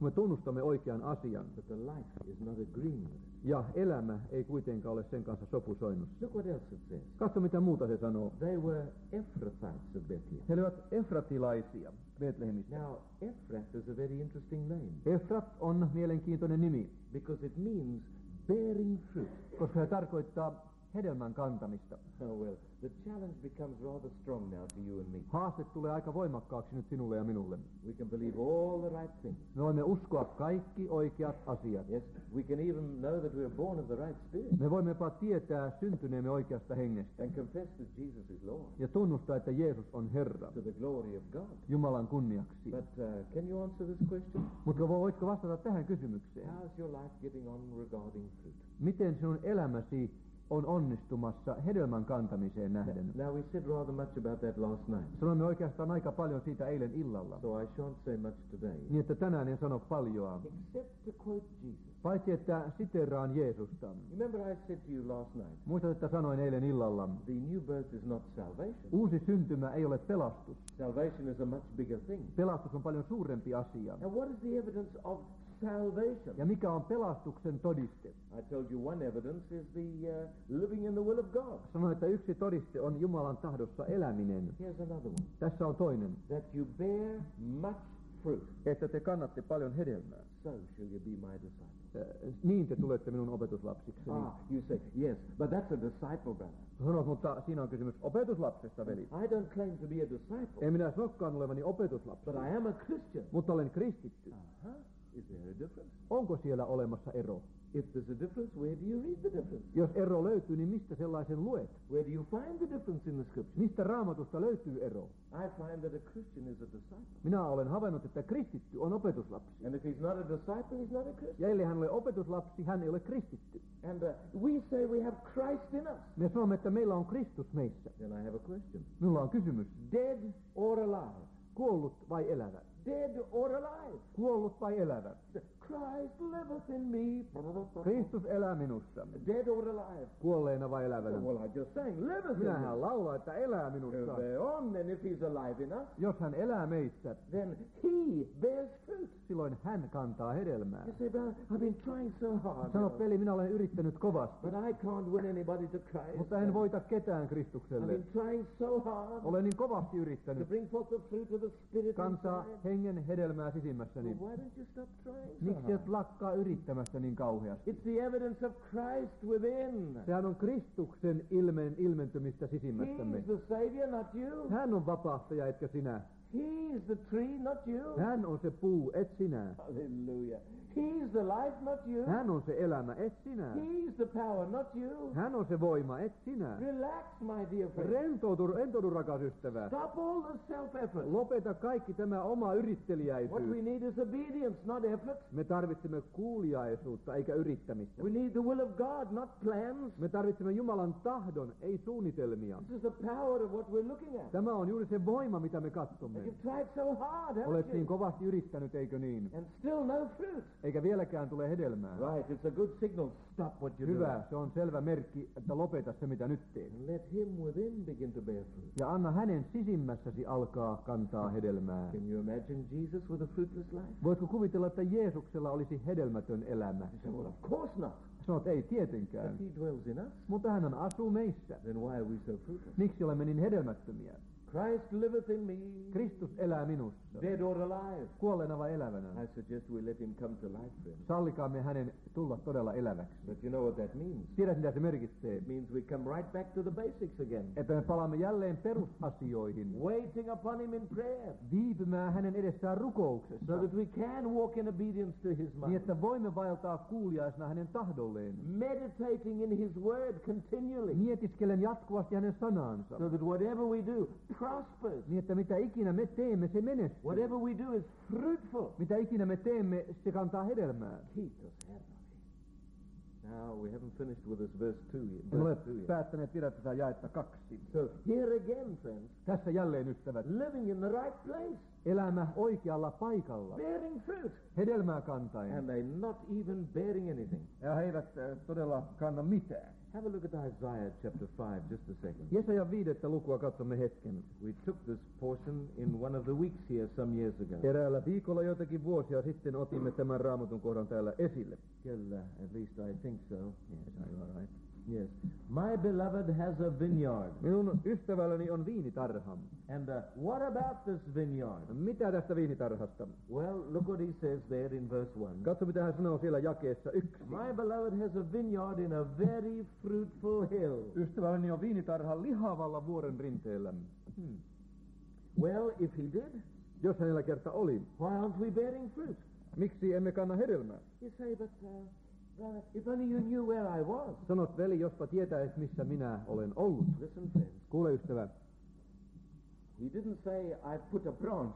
[SPEAKER 1] kun me tunnustamme oikean asian.
[SPEAKER 2] but the life is not agreeing with it.
[SPEAKER 1] Ja elämä ei kuitenkaan ole sen kanssa sopusoinnussa.
[SPEAKER 2] Look what else it says.
[SPEAKER 1] Katso mitä muuta se sanoo.
[SPEAKER 2] They were Ephrathites of Bethlehem.
[SPEAKER 1] He olivat efratilaisia Betlehemistä.
[SPEAKER 2] Now, Ephrath is a very interesting name
[SPEAKER 1] Efrat on mielenkiintoinen nimi,
[SPEAKER 2] because it means bearing fruit.
[SPEAKER 1] koska se tarkoittaa hedelmän kantamista.
[SPEAKER 2] Oh well, the challenge becomes rather strong now to you and me.
[SPEAKER 1] Haaste tulee aika voimakkaaksi nyt sinulle ja minulle.
[SPEAKER 2] We can believe all the right things.
[SPEAKER 1] Me voimme uskoa kaikki oikeat asiat.
[SPEAKER 2] Yes, we can even know that we are born of the right spirit
[SPEAKER 1] Me voimme jopa tietää syntyneemme oikeasta hengestä
[SPEAKER 2] and confess that Jesus is Lord
[SPEAKER 1] ja tunnustaa, että Jeesus on Herra,
[SPEAKER 2] to the glory of God.
[SPEAKER 1] Jumalan kunniaksi.
[SPEAKER 2] But can you answer this question?
[SPEAKER 1] Mutta voitko vastata tähän kysymykseen?
[SPEAKER 2] How's your life getting on regarding fruit?
[SPEAKER 1] Miten sinun elämäsi on onnistumassa hedelmän kantamiseen nähden?
[SPEAKER 2] Now we said rather much about that last night,
[SPEAKER 1] Sanoimme oikeastaan aika paljon siitä eilen illalla,
[SPEAKER 2] so I shan't say much today.
[SPEAKER 1] niin että tänään en sano paljoa,
[SPEAKER 2] Except to quote Jesus.
[SPEAKER 1] paitsi että siteeraan Jeesusta.
[SPEAKER 2] Remember I said to you last night,
[SPEAKER 1] Muistat, että sanoin eilen illalla,
[SPEAKER 2] the new birth is not salvation.
[SPEAKER 1] uusi syntymä ei ole pelastus.
[SPEAKER 2] Salvation is a much bigger thing.
[SPEAKER 1] Pelastus on paljon suurempi asia.
[SPEAKER 2] And what is the evidence of salvation?
[SPEAKER 1] Ja mikä on pelastuksen todiste?
[SPEAKER 2] I told you one evidence is the living in the will of God.
[SPEAKER 1] Sanoin, että yksi todiste on Jumalan tahdossa eläminen.
[SPEAKER 2] Here's another one.
[SPEAKER 1] Tässä on toinen,
[SPEAKER 2] That you bear much fruit.
[SPEAKER 1] että te kannatte paljon hedelmää.
[SPEAKER 2] So shall you be my disciple.
[SPEAKER 1] Niin te tulette minun opetuslapsikseni.
[SPEAKER 2] You say, yes, but that's a disciple, brother.
[SPEAKER 1] Sanot, mutta siinä on kysymys opetuslapsesta, veli.
[SPEAKER 2] I don't claim to be a disciple,
[SPEAKER 1] En minä sanokaan olevani opetuslapsi,
[SPEAKER 2] but I am a Christian.
[SPEAKER 1] mutta olen kristitty.
[SPEAKER 2] Uh-huh. Is there a difference?
[SPEAKER 1] Onko siellä olemassa ero?
[SPEAKER 2] If there's a difference, where do you read the difference?
[SPEAKER 1] Jos ero löytyy, niin mistä sellaisen luet?
[SPEAKER 2] Where do you find the difference in the scripture?
[SPEAKER 1] Mistä Raamatusta löytyy ero?
[SPEAKER 2] I find that a Christian is a disciple.
[SPEAKER 1] Minä olen havainnut, että kristitty on opetuslapsi.
[SPEAKER 2] And if he's not a disciple, he's not a Christian.
[SPEAKER 1] Ja ellei hän ole opetuslapsi, hän ei ole kristitty.
[SPEAKER 2] And we say we have Christ in us.
[SPEAKER 1] Me sanomme, että meillä on Kristus meissä.
[SPEAKER 2] Then I have a question.
[SPEAKER 1] Minulla on kysymys.
[SPEAKER 2] Dead or alive?
[SPEAKER 1] Kuollut vai elävä?
[SPEAKER 2] Dead or alive?
[SPEAKER 1] Kuollut vai elävä?
[SPEAKER 2] Christ liveth in me.
[SPEAKER 1] Kristus elää minussa.
[SPEAKER 2] Dead or alive?
[SPEAKER 1] Kuolleena vai elävänä?
[SPEAKER 2] Well, I just sang, liveth in me.
[SPEAKER 1] Minähän laulan, että elää minussa.
[SPEAKER 2] On, and if he's alive in us,
[SPEAKER 1] Jos hän elää meissä,
[SPEAKER 2] then he bears fruit.
[SPEAKER 1] silloin hän kantaa hedelmää.
[SPEAKER 2] You say, brother, I've been trying so hard.
[SPEAKER 1] Sanot, veli, minä olen yrittänyt kovasti,
[SPEAKER 2] But I can't win anybody to Christ.
[SPEAKER 1] mutta en voita ketään
[SPEAKER 2] I've
[SPEAKER 1] Kristukselle.
[SPEAKER 2] been trying so hard
[SPEAKER 1] Olen niin kovasti
[SPEAKER 2] to
[SPEAKER 1] yrittänyt
[SPEAKER 2] bring forth the fruit of the Spirit
[SPEAKER 1] kantaa
[SPEAKER 2] inside.
[SPEAKER 1] hengen hedelmää sisimmässäni.
[SPEAKER 2] Well, why don't you stop trying so
[SPEAKER 1] Miksi et
[SPEAKER 2] hard?
[SPEAKER 1] lakkaa yrittämästä niin kauheasti?
[SPEAKER 2] It's the evidence of Christ within.
[SPEAKER 1] Sehän on Kristuksen ilmentymistä sisimmässämme.
[SPEAKER 2] He's the Savior, not you.
[SPEAKER 1] Hän on vapahtaja, etkä sinä.
[SPEAKER 2] He's the tree, not you.
[SPEAKER 1] Hän on se puu, et sinä.
[SPEAKER 2] Hallelujah. He's the life, not you.
[SPEAKER 1] Hän on se elämä, et sinä.
[SPEAKER 2] He's the power, not you.
[SPEAKER 1] Hän on se voima, et sinä.
[SPEAKER 2] Relax, my dear friend.
[SPEAKER 1] Rentoudu, rakas ystävä.
[SPEAKER 2] Stop all the self-effort.
[SPEAKER 1] Lopeta kaikki tämä oma
[SPEAKER 2] What we
[SPEAKER 1] yritteliäisyys.
[SPEAKER 2] need is obedience, not effort.
[SPEAKER 1] Me tarvitsemme kuuliaisuutta eikä yrittämistä.
[SPEAKER 2] We need the will of God, not plans.
[SPEAKER 1] Me tarvitsemme Jumalan tahdon, ei suunnitelmia.
[SPEAKER 2] This is the power of what we're looking at.
[SPEAKER 1] Tämä on juuri se voima, mitä me katsomme.
[SPEAKER 2] You've tried so hard, haven't
[SPEAKER 1] Olet niin
[SPEAKER 2] you?
[SPEAKER 1] kovasti yrittänyt, eikö niin?
[SPEAKER 2] And still no fruit.
[SPEAKER 1] Eikä vieläkään tule hedelmää.
[SPEAKER 2] Right, it's a good signal. Stop what you're
[SPEAKER 1] Hyvä,
[SPEAKER 2] doing.
[SPEAKER 1] se on selvä merkki, että lopeta se, mitä nyt teet.
[SPEAKER 2] And let him within begin to bear fruit.
[SPEAKER 1] Ja anna hänen sisimmässäsi alkaa kantaa hedelmää.
[SPEAKER 2] Can you imagine Jesus with a fruitless life?
[SPEAKER 1] Voitko kuvitella, että Jeesuksella olisi hedelmätön elämä?
[SPEAKER 2] You say, well, of course not.
[SPEAKER 1] Sanot, ei tietenkään.
[SPEAKER 2] If he dwells in us,
[SPEAKER 1] Mutta hän asuu meissä.
[SPEAKER 2] then why are we so fruitless?
[SPEAKER 1] Miksi olemme niin hedelmättömiä?
[SPEAKER 2] Christ liveth in me,
[SPEAKER 1] Kristus elää minussa.
[SPEAKER 2] dead or alive.
[SPEAKER 1] Kuolleena vai elävänä?
[SPEAKER 2] I suggest we let him come to life, friend.
[SPEAKER 1] Sallikaamme hänen tulla todella eläväksi.
[SPEAKER 2] But you know what that means?
[SPEAKER 1] Tiedät, mitä se merkitsee?
[SPEAKER 2] It means we come right back to the basics again.
[SPEAKER 1] Että me palaamme jälleen perusasioihin.
[SPEAKER 2] Waiting upon him in prayer,
[SPEAKER 1] Viipymään hänen edessään rukouksessa.
[SPEAKER 2] so that we can walk in obedience to his
[SPEAKER 1] Niin,
[SPEAKER 2] mind.
[SPEAKER 1] että voimme vaeltaa kuuliaisena hänen tahdolleen.
[SPEAKER 2] Meditating in his word continually,
[SPEAKER 1] Mietiskelen jatkuvasti hänen sanaansa.
[SPEAKER 2] so that whatever we do prospers.
[SPEAKER 1] Niin, että mitä ikinä me teemme, se menestyy.
[SPEAKER 2] Whatever we do is fruitful.
[SPEAKER 1] Mitä ikinä me teemme, se kantaa hedelmää.
[SPEAKER 2] Kiitos Herralle. Now we haven't finished with this verse 2 yet.
[SPEAKER 1] En ole
[SPEAKER 2] Verse 2 yet.
[SPEAKER 1] päättäneet viedä tätä jaetta 2.
[SPEAKER 2] So here again, friends,
[SPEAKER 1] Tässä jälleen, ystävät.
[SPEAKER 2] living in the right place,
[SPEAKER 1] Elämä oikealla paikalla.
[SPEAKER 2] bearing fruit,
[SPEAKER 1] Hedelmää kantaen.
[SPEAKER 2] and they not even bearing anything.
[SPEAKER 1] Ja he eivät todella kanna mitään.
[SPEAKER 3] Have a look at Isaiah chapter 5, just a second.
[SPEAKER 1] Jesajan 5. lukua katsomme hetken.
[SPEAKER 3] We took this portion in one of the weeks here some years ago.
[SPEAKER 1] Eräällä viikolla joitakin vuosia sitten otimme tämän raamatun kohdan täällä esille.
[SPEAKER 3] At least I think so. Yes, you are right. Yes. My beloved has a vineyard.
[SPEAKER 1] Minun ystävälläni on viinitarha.
[SPEAKER 3] And what about this vineyard?
[SPEAKER 1] Mitä tästä viinitarhasta?
[SPEAKER 3] Well, look what he says there in verse 1.
[SPEAKER 1] Katso mitä hän sanoo siellä jakeessa 1.
[SPEAKER 3] My beloved has a vineyard in a very fruitful hill.
[SPEAKER 1] Ystävälläni on viinitarha lihavalla vuoren rinteellä.
[SPEAKER 3] Well, if he did,
[SPEAKER 1] Jos hänellä kerta oli,
[SPEAKER 3] why aren't we bearing fruit?
[SPEAKER 1] miksi emme kanna hedelmää?
[SPEAKER 3] You say, but brother, if only you knew where I was.
[SPEAKER 1] Sanot, veli, jospa tietäis, missä minä olen ollut.
[SPEAKER 3] Listen, friends.
[SPEAKER 1] Kuule, ystävä.
[SPEAKER 3] He didn't say, I put a branch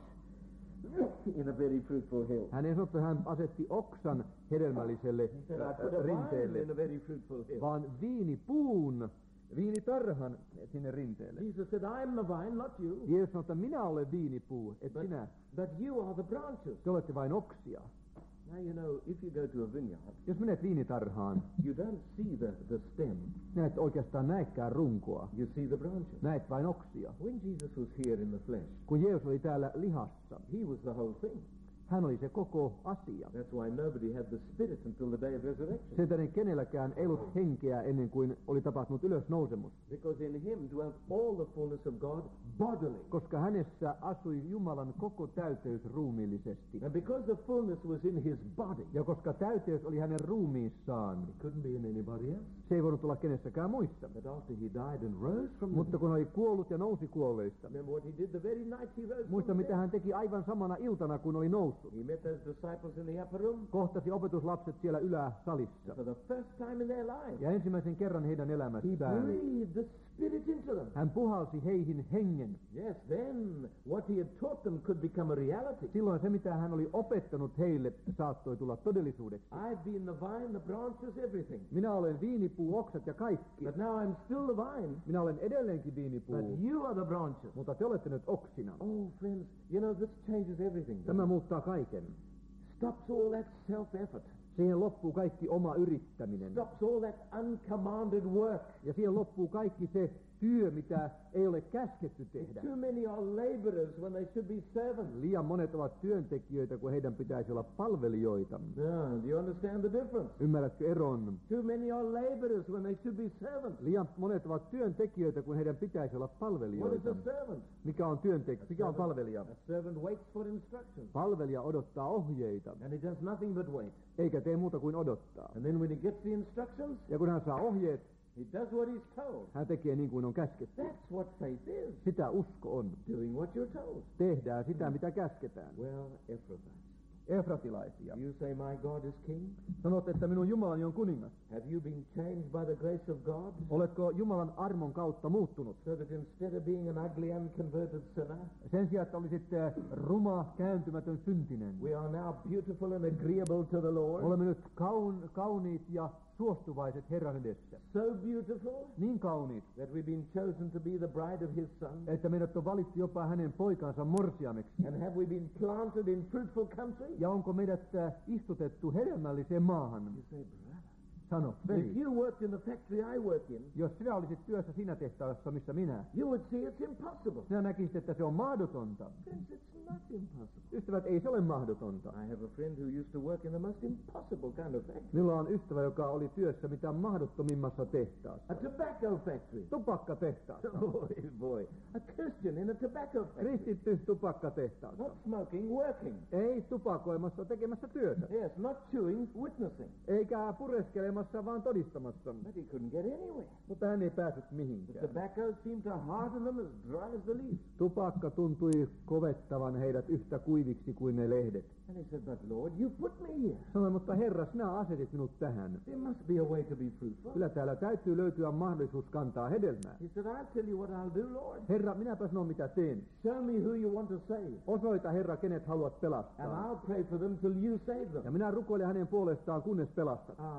[SPEAKER 3] in a very fruitful hill.
[SPEAKER 1] Hän ei sano, että hän asetti oksan hedelmälliselle
[SPEAKER 3] He said, I put a vine
[SPEAKER 1] rinteelle,
[SPEAKER 3] in a very fruitful hill.
[SPEAKER 1] vaan viinipuun, viinitarhan sinne rinteelle.
[SPEAKER 3] Jesus said, I'm the vine, not you.
[SPEAKER 1] Jeesus sanoi, että minä olen viinipuu, et sinä.
[SPEAKER 3] But you are the branches.
[SPEAKER 1] Te olette vain oksia.
[SPEAKER 3] Now, you know, if you go to a vineyard,
[SPEAKER 1] Jos menet viinitarhaan,
[SPEAKER 3] you don't see the stem.
[SPEAKER 1] näet oikeastaan näekään runkoa.
[SPEAKER 3] You see the branches.
[SPEAKER 1] Näet vain oksia.
[SPEAKER 3] When Jesus was here in the flesh,
[SPEAKER 1] Kun Jeesus oli täällä lihassa,
[SPEAKER 3] he was the whole thing.
[SPEAKER 1] hän oli se koko asia.
[SPEAKER 3] That's why nobody had the Spirit until the day of resurrection.
[SPEAKER 1] Sen tähden kenelläkään ei ollut henkeä ennen kuin oli tapahtunut ylösnousemus.
[SPEAKER 3] Because in him dwelt all the fullness of God bodily.
[SPEAKER 1] Koska hänessä asui Jumalan koko täyteys ruumiillisesti.
[SPEAKER 3] And because the fullness was in his body,
[SPEAKER 1] Ja koska täyteys oli hänen ruumiissaan,
[SPEAKER 3] it couldn't be in anybody else.
[SPEAKER 1] se ei voinut olla kenessäkään muissa.
[SPEAKER 3] But after he died and rose from the
[SPEAKER 1] Mutta kun oli kuollut ja nousi kuolleista,
[SPEAKER 3] remember what he did the very night he rose from
[SPEAKER 1] muista
[SPEAKER 3] the
[SPEAKER 1] mitä
[SPEAKER 3] dead?
[SPEAKER 1] hän teki aivan samana iltana, kun oli noussut.
[SPEAKER 3] He met those disciples in the upper room.
[SPEAKER 1] Kohtasi opetuslapset siellä yläsalissa.
[SPEAKER 3] For the first time in their lives,
[SPEAKER 1] Ja ensimmäisen kerran heidän
[SPEAKER 3] he
[SPEAKER 1] elämässään
[SPEAKER 3] breathed the Spirit into them.
[SPEAKER 1] hän puhalsi heihin hengen.
[SPEAKER 3] Yes, then what he had taught them could become a reality.
[SPEAKER 1] Silloin se, mitä hän oli opettanut heille, saattoi tulla todellisuudeksi.
[SPEAKER 3] I've been the vine, the branches, everything.
[SPEAKER 1] Minä olen viinipuu, oksat ja kaikki.
[SPEAKER 3] But now I'm still the vine.
[SPEAKER 1] Minä olen edelleenkin viinipuu,
[SPEAKER 3] But you are the branches.
[SPEAKER 1] mutta te olette nyt oksina.
[SPEAKER 3] Oh, friends, you know, this changes everything.
[SPEAKER 1] Tämä muuttaa kaiken.
[SPEAKER 3] Stops all that self-effort.
[SPEAKER 1] Siihen loppuu kaikki oma yrittäminen.
[SPEAKER 3] Stops all that uncommanded work.
[SPEAKER 1] Ja siihen loppuu kaikki se työ, mitä ei ole käsketty tehdä.
[SPEAKER 3] Too many are laborers when they should be servants.
[SPEAKER 1] Liian monet ovat työntekijöitä, kun heidän pitäisi olla palvelijoita.
[SPEAKER 3] Yeah, do you understand the difference?
[SPEAKER 1] Ymmärrätkö eron?
[SPEAKER 3] Too many are laborers when they should be servants.
[SPEAKER 1] Liian monet ovat työntekijöitä, kun heidän pitäisi olla
[SPEAKER 3] What is
[SPEAKER 1] palvelijoita.
[SPEAKER 3] a servant?
[SPEAKER 1] Mikä on työntekijä? Mikä on palvelija?
[SPEAKER 3] A servant waits for instructions.
[SPEAKER 1] Palvelija odottaa ohjeita,
[SPEAKER 3] And he does nothing but wait.
[SPEAKER 1] eikä tee muuta kuin odottaa.
[SPEAKER 3] And then when he gets the instructions,
[SPEAKER 1] Ja kun hän saa ohjeet,
[SPEAKER 3] he does what he's told.
[SPEAKER 1] hän tekee niin kuin on käsketty.
[SPEAKER 3] That's what faith is.
[SPEAKER 1] Sitä usko on.
[SPEAKER 3] Doing what you're told.
[SPEAKER 1] Tehdään sitä, mitä käsketään.
[SPEAKER 3] Well, Ephrathite.
[SPEAKER 1] Efratilaisia.
[SPEAKER 3] You say my God is king?
[SPEAKER 1] Sanot, että minun Jumalani on kuningas.
[SPEAKER 3] Have you been changed by the grace of God?
[SPEAKER 1] Oletko Jumalan armon kautta muuttunut?
[SPEAKER 3] So that instead of being an ugly, unconverted sinner,
[SPEAKER 1] Sen sijaan, että olisit ruma, kääntymätön syntinen.
[SPEAKER 3] we are now beautiful and agreeable to the Lord.
[SPEAKER 1] Olemme nyt kauniit ja suostuvaiset Herran edessä.
[SPEAKER 3] So beautiful
[SPEAKER 1] Niin kauniit,
[SPEAKER 3] that we've been chosen to be the bride of his son.
[SPEAKER 1] että meidät on valittu jopa hänen poikansa morsiameksi.
[SPEAKER 3] And have we been planted in fruitful country?
[SPEAKER 1] Ja onko meidät istutettu hedelmälliseen maahan?
[SPEAKER 3] You say, brother,
[SPEAKER 1] Sano,
[SPEAKER 3] if
[SPEAKER 1] veli,
[SPEAKER 3] you worked in the factory I work in,
[SPEAKER 1] jos sinä olisit työssä siinä tehtaassa, missä minä,
[SPEAKER 3] you would see it's impossible.
[SPEAKER 1] sinä näkisit, että se on mahdotonta.
[SPEAKER 3] Friends, it's not impossible.
[SPEAKER 1] Ystävät, ei se ole mahdotonta.
[SPEAKER 3] I have a friend who used to work in the most impossible kind of factory.
[SPEAKER 1] Minulla on ystävä, joka oli työssä mitä mahdottomimmassa tehtaassa.
[SPEAKER 3] A tobacco factory.
[SPEAKER 1] Tupakkatehtaassa.
[SPEAKER 3] Oh boy. A Christian in a tobacco factory.
[SPEAKER 1] Kristitty tupakkatehtaassa.
[SPEAKER 3] Not smoking, working.
[SPEAKER 1] Ei tupakoimassa tekemässä työtä.
[SPEAKER 3] Yes, not chewing, witnessing.
[SPEAKER 1] Eikä pureskelemassa, vaan todistamassa.
[SPEAKER 3] But he couldn't get anywhere.
[SPEAKER 1] Mutta hän ei päässyt
[SPEAKER 3] The
[SPEAKER 1] mihinkään.
[SPEAKER 3] tobacco seemed to harden them as dry as the leaves.
[SPEAKER 1] Tupakka tuntui kovettavan heidät yhtä kuiviksi kuin ne lehdet.
[SPEAKER 3] And he said, but Lord, you put me here.
[SPEAKER 1] Sanoin, mutta Herra, sinä asetit minut tähän.
[SPEAKER 3] There must be a way to be fruitful.
[SPEAKER 1] Kyllä täällä täytyy löytyä mahdollisuus kantaa hedelmää.
[SPEAKER 3] He said, I'll tell you what I'll do, Lord.
[SPEAKER 1] Herra, minäpä sanon mitä teen.
[SPEAKER 3] Show me who you want to save.
[SPEAKER 1] Osoita, Herra, kenet haluat
[SPEAKER 3] And
[SPEAKER 1] pelastaa.
[SPEAKER 3] I'll pray for them till you save them.
[SPEAKER 1] Ja minä rukoilen hänen puolestaan, kunnes pelastat.
[SPEAKER 3] Ah, that's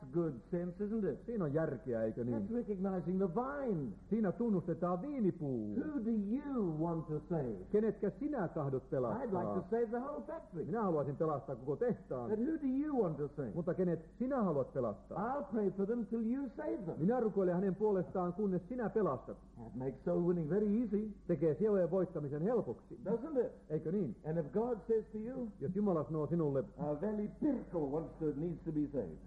[SPEAKER 3] good sense, isn't it?
[SPEAKER 1] Siinä on järkeä, eikö
[SPEAKER 3] That's
[SPEAKER 1] niin?
[SPEAKER 3] recognizing the vine.
[SPEAKER 1] Siinä tunnustetaan viinipuu.
[SPEAKER 3] Who do you want to save?
[SPEAKER 1] Kenetkä sinä tahdot
[SPEAKER 3] I'd like to
[SPEAKER 1] pelastaa?
[SPEAKER 3] save the whole factory.
[SPEAKER 1] Minä haluaisin pelastaa koko tehtaan.
[SPEAKER 3] But who do you want to save?
[SPEAKER 1] Mutta kenet sinä haluat pelastaa?
[SPEAKER 3] I'll pray for them till you save them.
[SPEAKER 1] Minä rukoilen hänen puolestaan, kunnes sinä pelastat.
[SPEAKER 3] That makes soul winning very easy,
[SPEAKER 1] Tekee sielujen voittamisen helpoksi.
[SPEAKER 3] doesn't it?
[SPEAKER 1] Eikö niin?
[SPEAKER 3] And if God says to you,
[SPEAKER 1] Jos Jumala sanoo sinulle,
[SPEAKER 3] Veli Pirkko needs to be saved.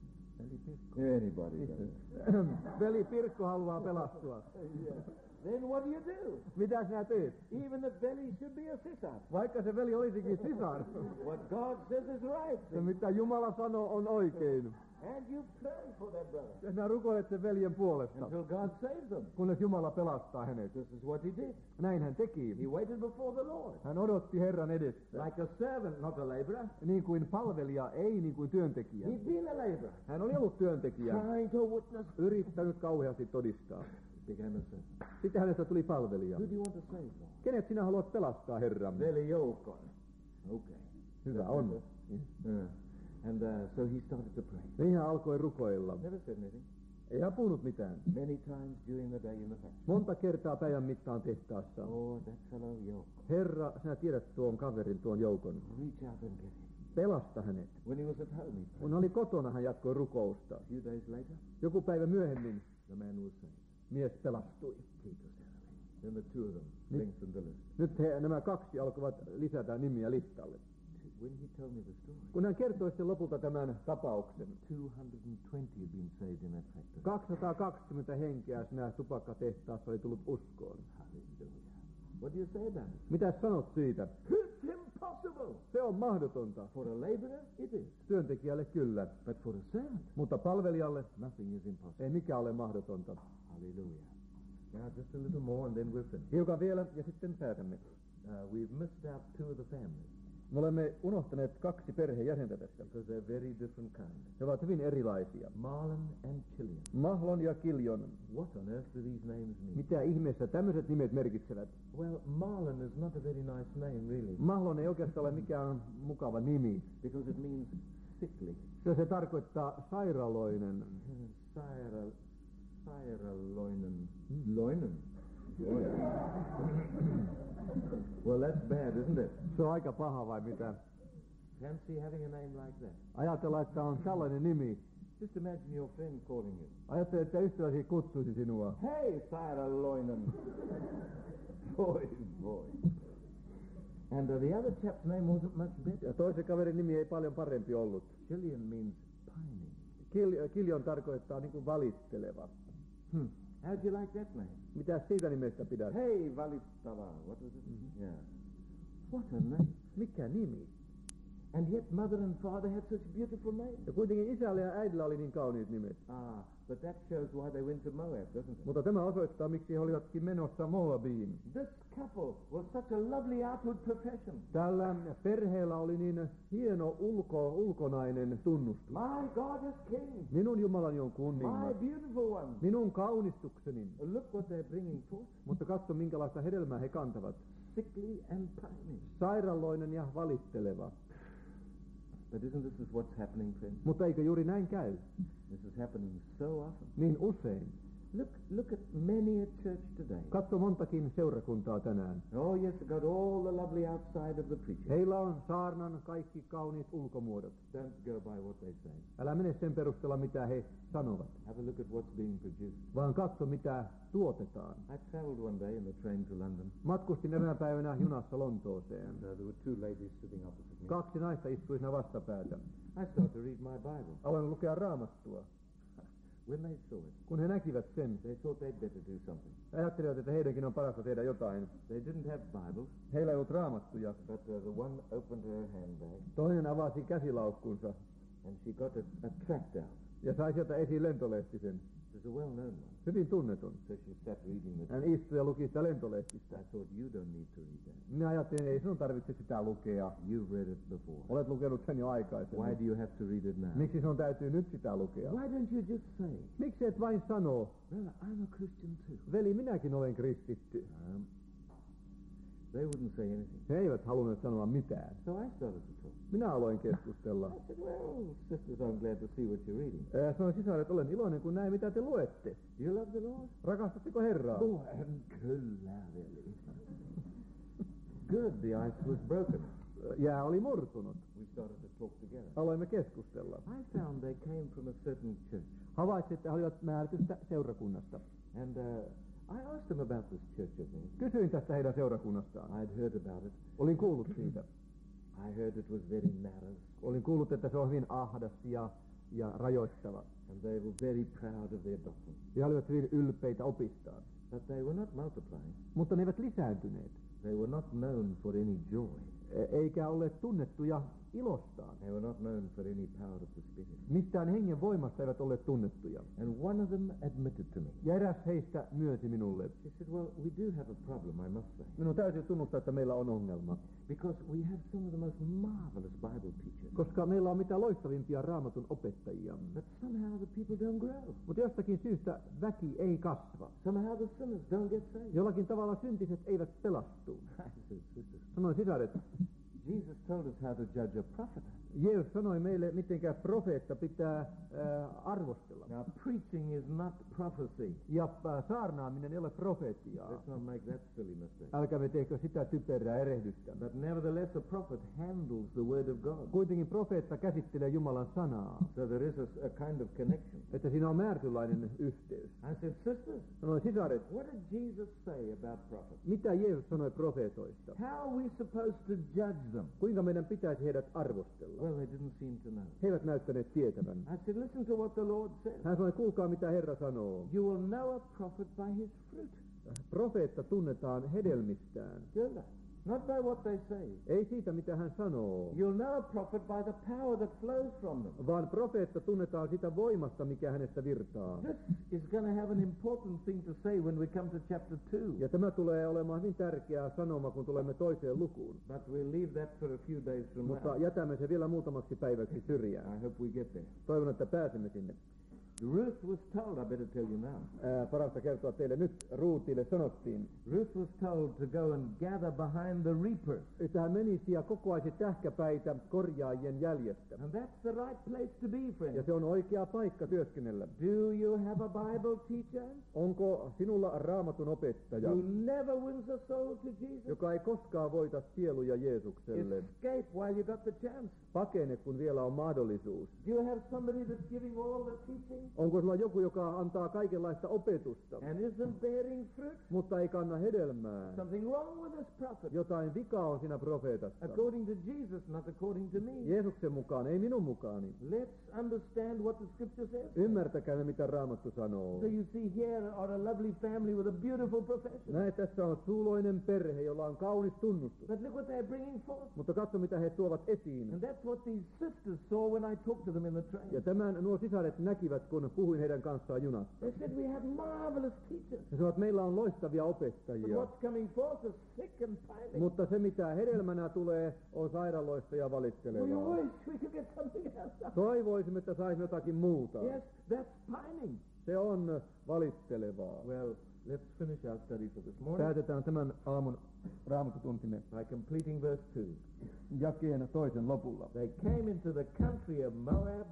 [SPEAKER 3] Anybody does.
[SPEAKER 1] veli Pirkko haluaa pelastua.
[SPEAKER 3] Then what do?
[SPEAKER 1] Mitä sinä teet?
[SPEAKER 3] Even if Veli should be a sisar.
[SPEAKER 1] Vaikka se veli olisikin sisar.
[SPEAKER 3] What God says is right.
[SPEAKER 1] Se mitä Jumala sanoo on oikein.
[SPEAKER 3] And you pray for that brother
[SPEAKER 1] Ja sinä rukoilet sen veljen puolesta,
[SPEAKER 3] until God saves them.
[SPEAKER 1] kunnes Jumala pelastaa hänet.
[SPEAKER 3] This is what he did.
[SPEAKER 1] Näin hän teki.
[SPEAKER 3] He waited before the Lord.
[SPEAKER 1] Hän odotti Herran edessä.
[SPEAKER 3] Like a servant, not a laborer.
[SPEAKER 1] Niin kuin palvelija, ei niin kuin työntekijä.
[SPEAKER 3] He'd been a laborer.
[SPEAKER 1] Hän oli ollut työntekijä,
[SPEAKER 3] Trying to witness.
[SPEAKER 1] yrittänyt kauheasti todistaa.
[SPEAKER 3] Became a servant.
[SPEAKER 1] Sitten hänestä tuli palvelija.
[SPEAKER 3] Who do you want to save, Lord?
[SPEAKER 1] Kenet sinä haluat pelastaa, Herra?
[SPEAKER 3] Veli Joukon. Okay.
[SPEAKER 1] Hyvä on.
[SPEAKER 3] And so he started to pray.
[SPEAKER 1] Niin hän alkoi rukoilla.
[SPEAKER 3] Never said anything.
[SPEAKER 1] Ei hän puhunut mitään.
[SPEAKER 3] Many times during the day in the factory.
[SPEAKER 1] Monta kertaa päivän mittaan tehtaassa.
[SPEAKER 3] Oh, that fellow Joukon.
[SPEAKER 1] Herra, sinä tiedät tuon kaverin, tuon joukon.
[SPEAKER 3] Reach out and get him.
[SPEAKER 1] Pelasta hänet.
[SPEAKER 3] When he was at home, he prayed.
[SPEAKER 1] Kun hän oli kotona, hän jatkoi rukousta.
[SPEAKER 3] A few days later,
[SPEAKER 1] Joku päivä myöhemmin
[SPEAKER 3] the man was saved.
[SPEAKER 1] mies pelastui.
[SPEAKER 3] Then the two of them lengthened the list.
[SPEAKER 1] Nyt nämä kaksi alkoivat lisätä nimiä listalle.
[SPEAKER 3] When he told me the story,
[SPEAKER 1] Kun hän kertoi sitten lopulta tämän tapauksen,
[SPEAKER 3] 220 had been saved in that factory.
[SPEAKER 1] 220 henkeä siinä tupakkatehtaassa oli tullut uskoon.
[SPEAKER 3] Hallelujah. What do you say about it?
[SPEAKER 1] Mitä sanot siitä?
[SPEAKER 3] It's impossible.
[SPEAKER 1] Se on mahdotonta.
[SPEAKER 3] For a laborer, it is.
[SPEAKER 1] Työntekijälle kyllä,
[SPEAKER 3] But for a servant,
[SPEAKER 1] mutta palvelijalle
[SPEAKER 3] nothing is impossible.
[SPEAKER 1] ei mikään ole mahdotonta.
[SPEAKER 3] Hallelujah. Now just a little more and then we're finished.
[SPEAKER 1] Hiukan vielä ja sitten päätämme.
[SPEAKER 3] We've missed out two of the families
[SPEAKER 1] Me olemme unohtaneet kaksi perheenjäsentä tässä.
[SPEAKER 3] because they're very different kind.
[SPEAKER 1] He ovat hyvin erilaisia.
[SPEAKER 3] Marlon and Chillian.
[SPEAKER 1] Mahlon ja Kiljon.
[SPEAKER 3] What on earth do these names mean?
[SPEAKER 1] Mitä ihmeessä tämmöiset nimet merkitsevät?
[SPEAKER 3] Well, Marlon is not a very nice name, really,
[SPEAKER 1] Mahlon ei oikeastaan ole mikään mukava nimi.
[SPEAKER 3] because it means sickly.
[SPEAKER 1] Se tarkoittaa sairaaloinen.
[SPEAKER 3] Sairaloinen. Loinen. Well, that's bad, isn't it?
[SPEAKER 1] Se on aika paha vai mitä?
[SPEAKER 3] Fancy having a name like that.
[SPEAKER 1] Ajatella, että on tällainen nimi.
[SPEAKER 3] Just imagine your friend calling you.
[SPEAKER 1] Ajattele, että ystäväsi kutsuisi sinua.
[SPEAKER 3] Hey, Sairaloinen. boy. And the other chap's name wasn't much better.
[SPEAKER 1] Ja toisen kaverin nimi ei paljon parempi ollut.
[SPEAKER 3] Chillian means pining.
[SPEAKER 1] Kiljon tarkoittaa niin kuin valitteleva.
[SPEAKER 3] How'd you like that name?
[SPEAKER 1] Mitä siitä nimestä pidät?
[SPEAKER 3] Hey, valittava. What was it? Yeah. What a name.
[SPEAKER 1] Mikä nimi?
[SPEAKER 3] And yet mother and father had such beautiful names.
[SPEAKER 1] Ja kuitenkin isällä ja äidillä oli niin kauniit nimet.
[SPEAKER 3] But that shows why they went to Moab, doesn't it?
[SPEAKER 1] Mutta tämä osoittaa, miksi he olivatkin menossa Moabiin.
[SPEAKER 3] This couple was such a lovely outward profession.
[SPEAKER 1] Tällä perheellä oli niin hieno ulkonainen tunnustus.
[SPEAKER 3] My God is King.
[SPEAKER 1] Minun Jumalani on
[SPEAKER 3] My
[SPEAKER 1] kuningas.
[SPEAKER 3] beautiful one.
[SPEAKER 1] Minun kaunistukseni.
[SPEAKER 3] Look what they're bringing forth.
[SPEAKER 1] Mutta katso, minkälaista hedelmää he kantavat.
[SPEAKER 3] Sickly and pining.
[SPEAKER 1] Sairaalloinen ja valitteleva.
[SPEAKER 3] But isn't this what's happening, friends?
[SPEAKER 1] Mutta eikö juuri näin käy?
[SPEAKER 3] This is happening so often.
[SPEAKER 1] Niin usein.
[SPEAKER 3] Look at many at church today.
[SPEAKER 1] Katso montakin seurakuntaa tänään.
[SPEAKER 3] Oh yes, they got all the lovely outside of the preaching.
[SPEAKER 1] Heillä on saarnan kaikki kauniit ulkomuodot.
[SPEAKER 3] Don't go by what they say.
[SPEAKER 1] Älä mene sen perusteella, mitä he sanovat,
[SPEAKER 3] Have a look at what's being produced.
[SPEAKER 1] vaan katso, mitä tuotetaan.
[SPEAKER 3] I travelled one day in the train to London.
[SPEAKER 1] Matkustin eräänä päivänä junassa Lontooseen.
[SPEAKER 3] There were two ladies sitting opposite me.
[SPEAKER 1] Kaksi naista istui siinä vastapäätä.
[SPEAKER 3] I started to read my Bible.
[SPEAKER 1] Aloin lukea Raamattua.
[SPEAKER 3] When they saw it,
[SPEAKER 1] Kun he näkivät sen,
[SPEAKER 3] they thought they'd better do something.
[SPEAKER 1] ajattelivat, että heidänkin on parasta tehdä jotain.
[SPEAKER 3] They didn't have Bibles,
[SPEAKER 1] Heillä ei ollut Raamattuja.
[SPEAKER 3] but the one opened her handbag
[SPEAKER 1] Toinen avasi käsilaukkunsa
[SPEAKER 3] and she got a tract out.
[SPEAKER 1] ja sai sieltä esiin lentolehtisen.
[SPEAKER 3] It was a well-known one.
[SPEAKER 1] Hyvin tunnetun.
[SPEAKER 3] So she sat reading it.
[SPEAKER 1] Hän istui ja luki sitä lentolehtistä.
[SPEAKER 3] I thought, you don't need to read that.
[SPEAKER 1] Minä ajattelin, ei sinun tarvitse sitä lukea.
[SPEAKER 3] You've read it before.
[SPEAKER 1] Olet lukenut sen jo
[SPEAKER 3] Why
[SPEAKER 1] aikaisemmin.
[SPEAKER 3] do you have to read it now?
[SPEAKER 1] Miksi sinun täytyy nyt sitä lukea?
[SPEAKER 3] Why don't you just say,
[SPEAKER 1] Miksi et vain sano,
[SPEAKER 3] well, I'm a Christian too?
[SPEAKER 1] veli, minäkin olen kristitty.
[SPEAKER 3] They wouldn't say anything.
[SPEAKER 1] He eivät halunneet sanoa mitään.
[SPEAKER 3] So I started to talk.
[SPEAKER 1] Minä aloin keskustella.
[SPEAKER 3] I said, well, sisters, I'm glad to see what you're reading.
[SPEAKER 1] Sanoin sisaret, olen iloinen, kun näin, mitä te luette.
[SPEAKER 3] Do you love the Lord?
[SPEAKER 1] Rakastatteko Herraa?
[SPEAKER 3] Oh, kyllä, really. Good, the ice was broken.
[SPEAKER 1] Jää oli murtunut.
[SPEAKER 3] We started to talk together.
[SPEAKER 1] Aloimme keskustella.
[SPEAKER 3] I found they came from a certain church.
[SPEAKER 1] Havaitsin, että he olivat määrätystä seurakunnasta.
[SPEAKER 3] And I asked them about this church of theirs.
[SPEAKER 1] Kysyin tästä heidän seurakunnastaan.
[SPEAKER 3] I'd heard about it.
[SPEAKER 1] Olin kuullut siitä.
[SPEAKER 3] I heard it was very narrow.
[SPEAKER 1] Olin kuullut, että se on hyvin ahdas ja rajoittava.
[SPEAKER 3] And they were very proud of their doctrine.
[SPEAKER 1] Ja olivat hyvin ylpeitä opistaan.
[SPEAKER 3] But they were not multiplying.
[SPEAKER 1] Mutta ne eivät lisääntyneet.
[SPEAKER 3] They were not known for any joy.
[SPEAKER 1] Eikä olleet tunnettuja ilostaan.
[SPEAKER 3] They were not known for any power of the Spirit.
[SPEAKER 1] Mistään hengen voimasta eivät olleet tunnettuja.
[SPEAKER 3] And one of them admitted to me.
[SPEAKER 1] Ja eräs heistä myönsi minulle.
[SPEAKER 3] He said, well, we do have a problem, I must say.
[SPEAKER 1] Minun täytyy tunnustaa, että meillä on ongelma.
[SPEAKER 3] Because we have some of the most marvelous Bible teachers.
[SPEAKER 1] Koska meillä on mitä loistavimpia raamatun opettajia.
[SPEAKER 3] But somehow the people don't grow.
[SPEAKER 1] Mutta jostakin syystä väki ei kasva.
[SPEAKER 3] Somehow the sinners don't get saved.
[SPEAKER 1] Jollakin tavalla syntiset eivät pelastu.
[SPEAKER 3] I said, sisters,
[SPEAKER 1] Sanoin sisaret,
[SPEAKER 3] Jesus told us how to judge a prophet.
[SPEAKER 1] Jeesus sanoi meille, mitenkä profeetta pitää arvostella.
[SPEAKER 3] Now, preaching is not prophecy.
[SPEAKER 1] Ja saarnaaminen ei ole profetiaa.
[SPEAKER 3] Let's not make that silly mistake.
[SPEAKER 1] Älkäämme tehkö sitä typerää erehdystä.
[SPEAKER 3] But nevertheless, a prophet handles the word of God.
[SPEAKER 1] Kuitenkin profeetta käsittelee Jumalan sanaa.
[SPEAKER 3] So there is a kind of connection.
[SPEAKER 1] Että siinä on määrätynlainen yhteys.
[SPEAKER 3] I said, sisters,
[SPEAKER 1] Sanoin sisaret,
[SPEAKER 3] what did Jesus say about prophets?
[SPEAKER 1] mitä Jeesus sanoi profeetoista?
[SPEAKER 3] How are we supposed to judge them?
[SPEAKER 1] Kuinka meidän pitäisi heidät arvostella?
[SPEAKER 3] Well, they didn't seem to know.
[SPEAKER 1] He eivät näyttäneet tietävän.
[SPEAKER 3] I said, listen to what the Lord says.
[SPEAKER 1] Hän sanoi, kuulkaa mitä Herra sanoo.
[SPEAKER 3] You will know a prophet by his fruit.
[SPEAKER 1] Profeetta tunnetaan hedelmistään.
[SPEAKER 3] Kyllä. Not by what they say.
[SPEAKER 1] Ei siitä, mitä hän sanoo.
[SPEAKER 3] You'll know a prophet by the power that flows from them.
[SPEAKER 1] Vaan profeetta tunnetaan sitä voimasta, mikä hänestä virtaa.
[SPEAKER 3] This is going to have an important thing to say when we come to chapter 2.
[SPEAKER 1] Ja tämä tulee olemaan hyvin tärkeä sanoma, kun tulemme toiseen lukuun.
[SPEAKER 3] But we'll leave that for a few days from
[SPEAKER 1] Mutta
[SPEAKER 3] now.
[SPEAKER 1] jätämme se vielä muutamaksi päiväksi syrjään.
[SPEAKER 3] I hope we get there.
[SPEAKER 1] Toivon, että pääsemme sinne.
[SPEAKER 3] Ruth was told, I better tell you now.
[SPEAKER 1] Parasta kertoa teille nyt. Ruutille sanottiin,
[SPEAKER 3] Ruth was told to go and gather behind the reapers.
[SPEAKER 1] että hän menisi ja kokoaisi tähkäpäitä korjaajien jäljestä.
[SPEAKER 3] And that's the right place to be,
[SPEAKER 1] Ja
[SPEAKER 3] friends.
[SPEAKER 1] se on oikea paikka työskennellä.
[SPEAKER 3] Do you have a Bible teacher
[SPEAKER 1] Onko sinulla raamatun opettaja,
[SPEAKER 3] who never wins a soul to Jesus?
[SPEAKER 1] joka ei koskaan voita sieluja Jeesukselle?
[SPEAKER 3] Escape while you got the chance.
[SPEAKER 1] Pakene, kun vielä on mahdollisuus.
[SPEAKER 3] Do you have somebody that's giving all the teaching
[SPEAKER 1] Onko sulla joku, joka antaa kaikenlaista opetusta,
[SPEAKER 3] and isn't bearing fruit?
[SPEAKER 1] mutta ei kanna hedelmää?
[SPEAKER 3] Something wrong with this prophet.
[SPEAKER 1] Jotain vikaa on siinä profeetassa.
[SPEAKER 3] According to Jesus, not according to me.
[SPEAKER 1] Jeesuksen mukaan, ei minun mukaani.
[SPEAKER 3] Let's understand what the scripture says.
[SPEAKER 1] Ymmärtäkää, mitä Raamattu sanoo.
[SPEAKER 3] So you see here are a lovely family with a beautiful profession.
[SPEAKER 1] Näet, tässä on suuloinen perhe, jolla on kaunis tunnustus.
[SPEAKER 3] But look what they're bringing forth.
[SPEAKER 1] Mutta katso, mitä he tuovat esiin.
[SPEAKER 3] And that's what these sisters saw when I talked to them in the train.
[SPEAKER 1] Ja tämän nuo sisaret näkivät, kun puhuin heidän kanssaan junassa.
[SPEAKER 3] They said we have marvelous teachers.
[SPEAKER 1] He sanoivat, että meillä on loistavia
[SPEAKER 3] But
[SPEAKER 1] opettajia.
[SPEAKER 3] what's coming forth is sick and pining.
[SPEAKER 1] Mutta se, mitä hedelmänä tulee, on sairaaloista ja
[SPEAKER 3] We
[SPEAKER 1] valittelevaa.
[SPEAKER 3] wish we could get something else.
[SPEAKER 1] Toivoisimme, että saisimme jotakin muuta.
[SPEAKER 3] Yes, that's pining.
[SPEAKER 1] Se on valittelevaa.
[SPEAKER 3] Well, let's finish our study for this morning
[SPEAKER 1] Päätetään tämän aamun Raamattutuntimme
[SPEAKER 3] by completing verse 2.
[SPEAKER 1] jakeen toisen lopulla.
[SPEAKER 3] They came into the country of Moab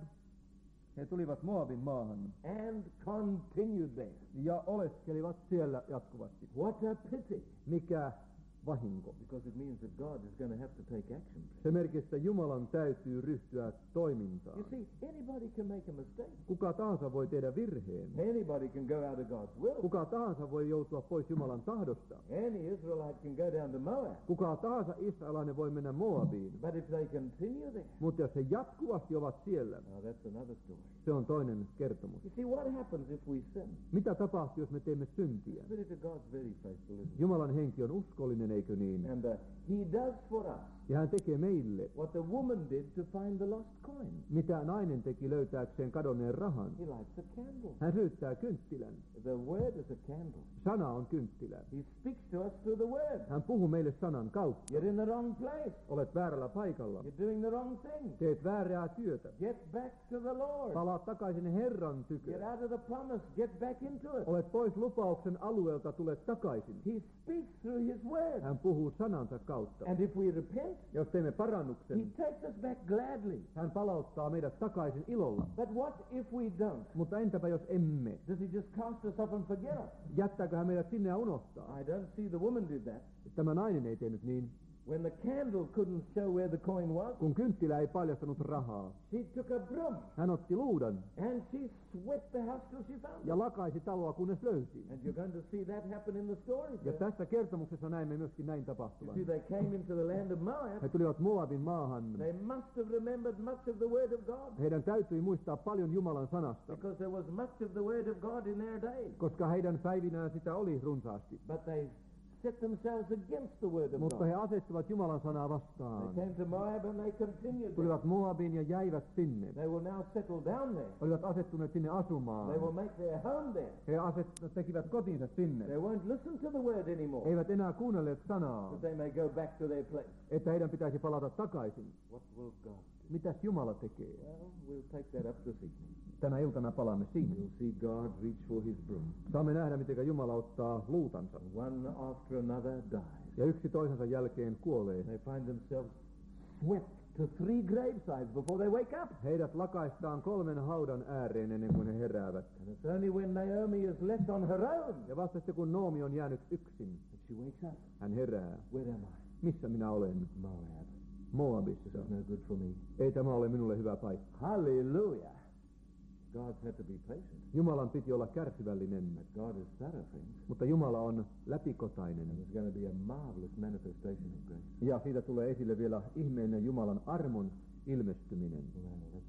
[SPEAKER 1] He tulivat Moabin maahan
[SPEAKER 3] and continued there.
[SPEAKER 1] ja oleskelivat siellä jatkuvasti.
[SPEAKER 3] What a pity,
[SPEAKER 1] Mikä vahinko.
[SPEAKER 3] because it means that God is going to have to take action.
[SPEAKER 1] Se merkitsee, että Jumalan täytyy ryhtyä toimintaan.
[SPEAKER 3] You see, anybody can make a mistake.
[SPEAKER 1] Kuka tahansa voi tehdä virheen.
[SPEAKER 3] Anybody can go out of God's will.
[SPEAKER 1] Kuka tahansa voi joutua pois Jumalan tahdosta.
[SPEAKER 3] Any Israelite can go down to Moab.
[SPEAKER 1] Kuka tahansa israelainen voi mennä Moabiin.
[SPEAKER 3] But if they continue there,
[SPEAKER 1] Mutta jos he jatkuvasti ovat siellä,
[SPEAKER 3] that's another story.
[SPEAKER 1] se on toinen kertomus.
[SPEAKER 3] You see, what happens if we sin?
[SPEAKER 1] Mitä tapahtuu, jos me teemme syntiä?
[SPEAKER 3] The Spirit of God's very faithful, isn't it?
[SPEAKER 1] Jumalan henki on uskollinen, eikö niin?
[SPEAKER 3] And He does for us
[SPEAKER 1] Ja hän tekee meille,
[SPEAKER 3] what the woman did to find the lost coin.
[SPEAKER 1] mitä nainen teki löytääkseen kadonneen rahan.
[SPEAKER 3] He lights a candle.
[SPEAKER 1] Hän sytyttää kynttilän.
[SPEAKER 3] The word is a candle.
[SPEAKER 1] Sana on kynttilä.
[SPEAKER 3] He speaks to us through the word.
[SPEAKER 1] Hän puhuu meille sanan kautta.
[SPEAKER 3] You're in the wrong place.
[SPEAKER 1] Olet väärällä paikalla.
[SPEAKER 3] You're doing the wrong thing.
[SPEAKER 1] Teet väärää työtä.
[SPEAKER 3] Get back to the Lord.
[SPEAKER 1] Palaa takaisin Herran
[SPEAKER 3] Get
[SPEAKER 1] tykö.
[SPEAKER 3] out of the promise. Get back into it.
[SPEAKER 1] Olet pois lupauksen alueelta, tulet takaisin.
[SPEAKER 3] He speaks through His word. word.
[SPEAKER 1] Hän puhuu sanansa kautta.
[SPEAKER 3] And if we repent,
[SPEAKER 1] Jos teemme
[SPEAKER 3] he
[SPEAKER 1] parannuksen,
[SPEAKER 3] takes us back gladly.
[SPEAKER 1] hän palauttaa meidät takaisin ilolla.
[SPEAKER 3] But what if we don't?
[SPEAKER 1] Mutta entäpä jos emme?
[SPEAKER 3] Does he just cast us off and forget us?
[SPEAKER 1] Jättääkö hän meidät sinne ja unohtaa?
[SPEAKER 3] I don't see the woman did that.
[SPEAKER 1] Tämä nainen ei tehnyt niin.
[SPEAKER 3] When the candle couldn't show where the coin was,
[SPEAKER 1] Kun kynttilä ei paljastanut rahaa,
[SPEAKER 3] she took a broom
[SPEAKER 1] hän otti luudan
[SPEAKER 3] and she swept the house till she found it.
[SPEAKER 1] ja lakaisi taloa, kunnes löysi.
[SPEAKER 3] And you're going to see that happen in the story.
[SPEAKER 1] Ja
[SPEAKER 3] sir.
[SPEAKER 1] tässä kertomuksessa näemme myöskin näin
[SPEAKER 3] You
[SPEAKER 1] tapahtuvan.
[SPEAKER 3] see, they came into the land of Moab.
[SPEAKER 1] He tulivat Moabin maahan.
[SPEAKER 3] They must have remembered much of the word of God,
[SPEAKER 1] Heidän täytyi muistaa paljon Jumalan sanasta,
[SPEAKER 3] because there was much of the word of God in their days.
[SPEAKER 1] koska heidän päivinään sitä oli runsaasti.
[SPEAKER 3] But they set themselves against the word of
[SPEAKER 1] Mutta
[SPEAKER 3] God.
[SPEAKER 1] he asettuvat Jumalan sanaa
[SPEAKER 3] They
[SPEAKER 1] vastaan.
[SPEAKER 3] came to Moab and they continued there.
[SPEAKER 1] Tulivat Moabiin ja jäivät sinne.
[SPEAKER 3] They will now settle down there.
[SPEAKER 1] Olivat asettuneet sinne
[SPEAKER 3] They
[SPEAKER 1] asumaan.
[SPEAKER 3] will make their home there.
[SPEAKER 1] He tekivät kotinsa sinne.
[SPEAKER 3] They won't listen to the word anymore,
[SPEAKER 1] Eivät enää kuunnelleet sanaa,
[SPEAKER 3] but they may go back to their place.
[SPEAKER 1] että heidän pitäisi palata takaisin.
[SPEAKER 3] What will God do?
[SPEAKER 1] Mitäs Jumala tekee?
[SPEAKER 3] Well, we'll take that up this evening.
[SPEAKER 1] Tänä iltana palaamme siihen.
[SPEAKER 3] We'll see God reach for his broom.
[SPEAKER 1] Saamme nähdä, miten Jumala ottaa luutansa.
[SPEAKER 3] One after another dies.
[SPEAKER 1] Ja yksi toisensa jälkeen kuolee.
[SPEAKER 3] They find themselves swept to 3 gravesides before they wake up.
[SPEAKER 1] Heidät lakaistaan 3 haudan ääreen ennen kuin he heräävät.
[SPEAKER 3] And it's only when Naomi is left on her own
[SPEAKER 1] Ja vasta sitten kun Noomi on jäänyt yksin,
[SPEAKER 3] that she wakes up.
[SPEAKER 1] hän herää.
[SPEAKER 3] Where am I?
[SPEAKER 1] Missä minä olen?
[SPEAKER 3] Moab.
[SPEAKER 1] Moabissa.
[SPEAKER 3] This is no good for me.
[SPEAKER 1] Ei tämä ole minulle hyvä paikka.
[SPEAKER 3] Hallelujah. God's had to be patient.
[SPEAKER 1] Jumalan piti olla kärsivällinen,
[SPEAKER 3] But God is thorough, friends.
[SPEAKER 1] mutta Jumala on läpikotainen.
[SPEAKER 3] And there's going to be a marvelous manifestation of grace.
[SPEAKER 1] Ja siitä tulee esille vielä ihmeinen Jumalan armon ilmestyminen.
[SPEAKER 3] Well, let's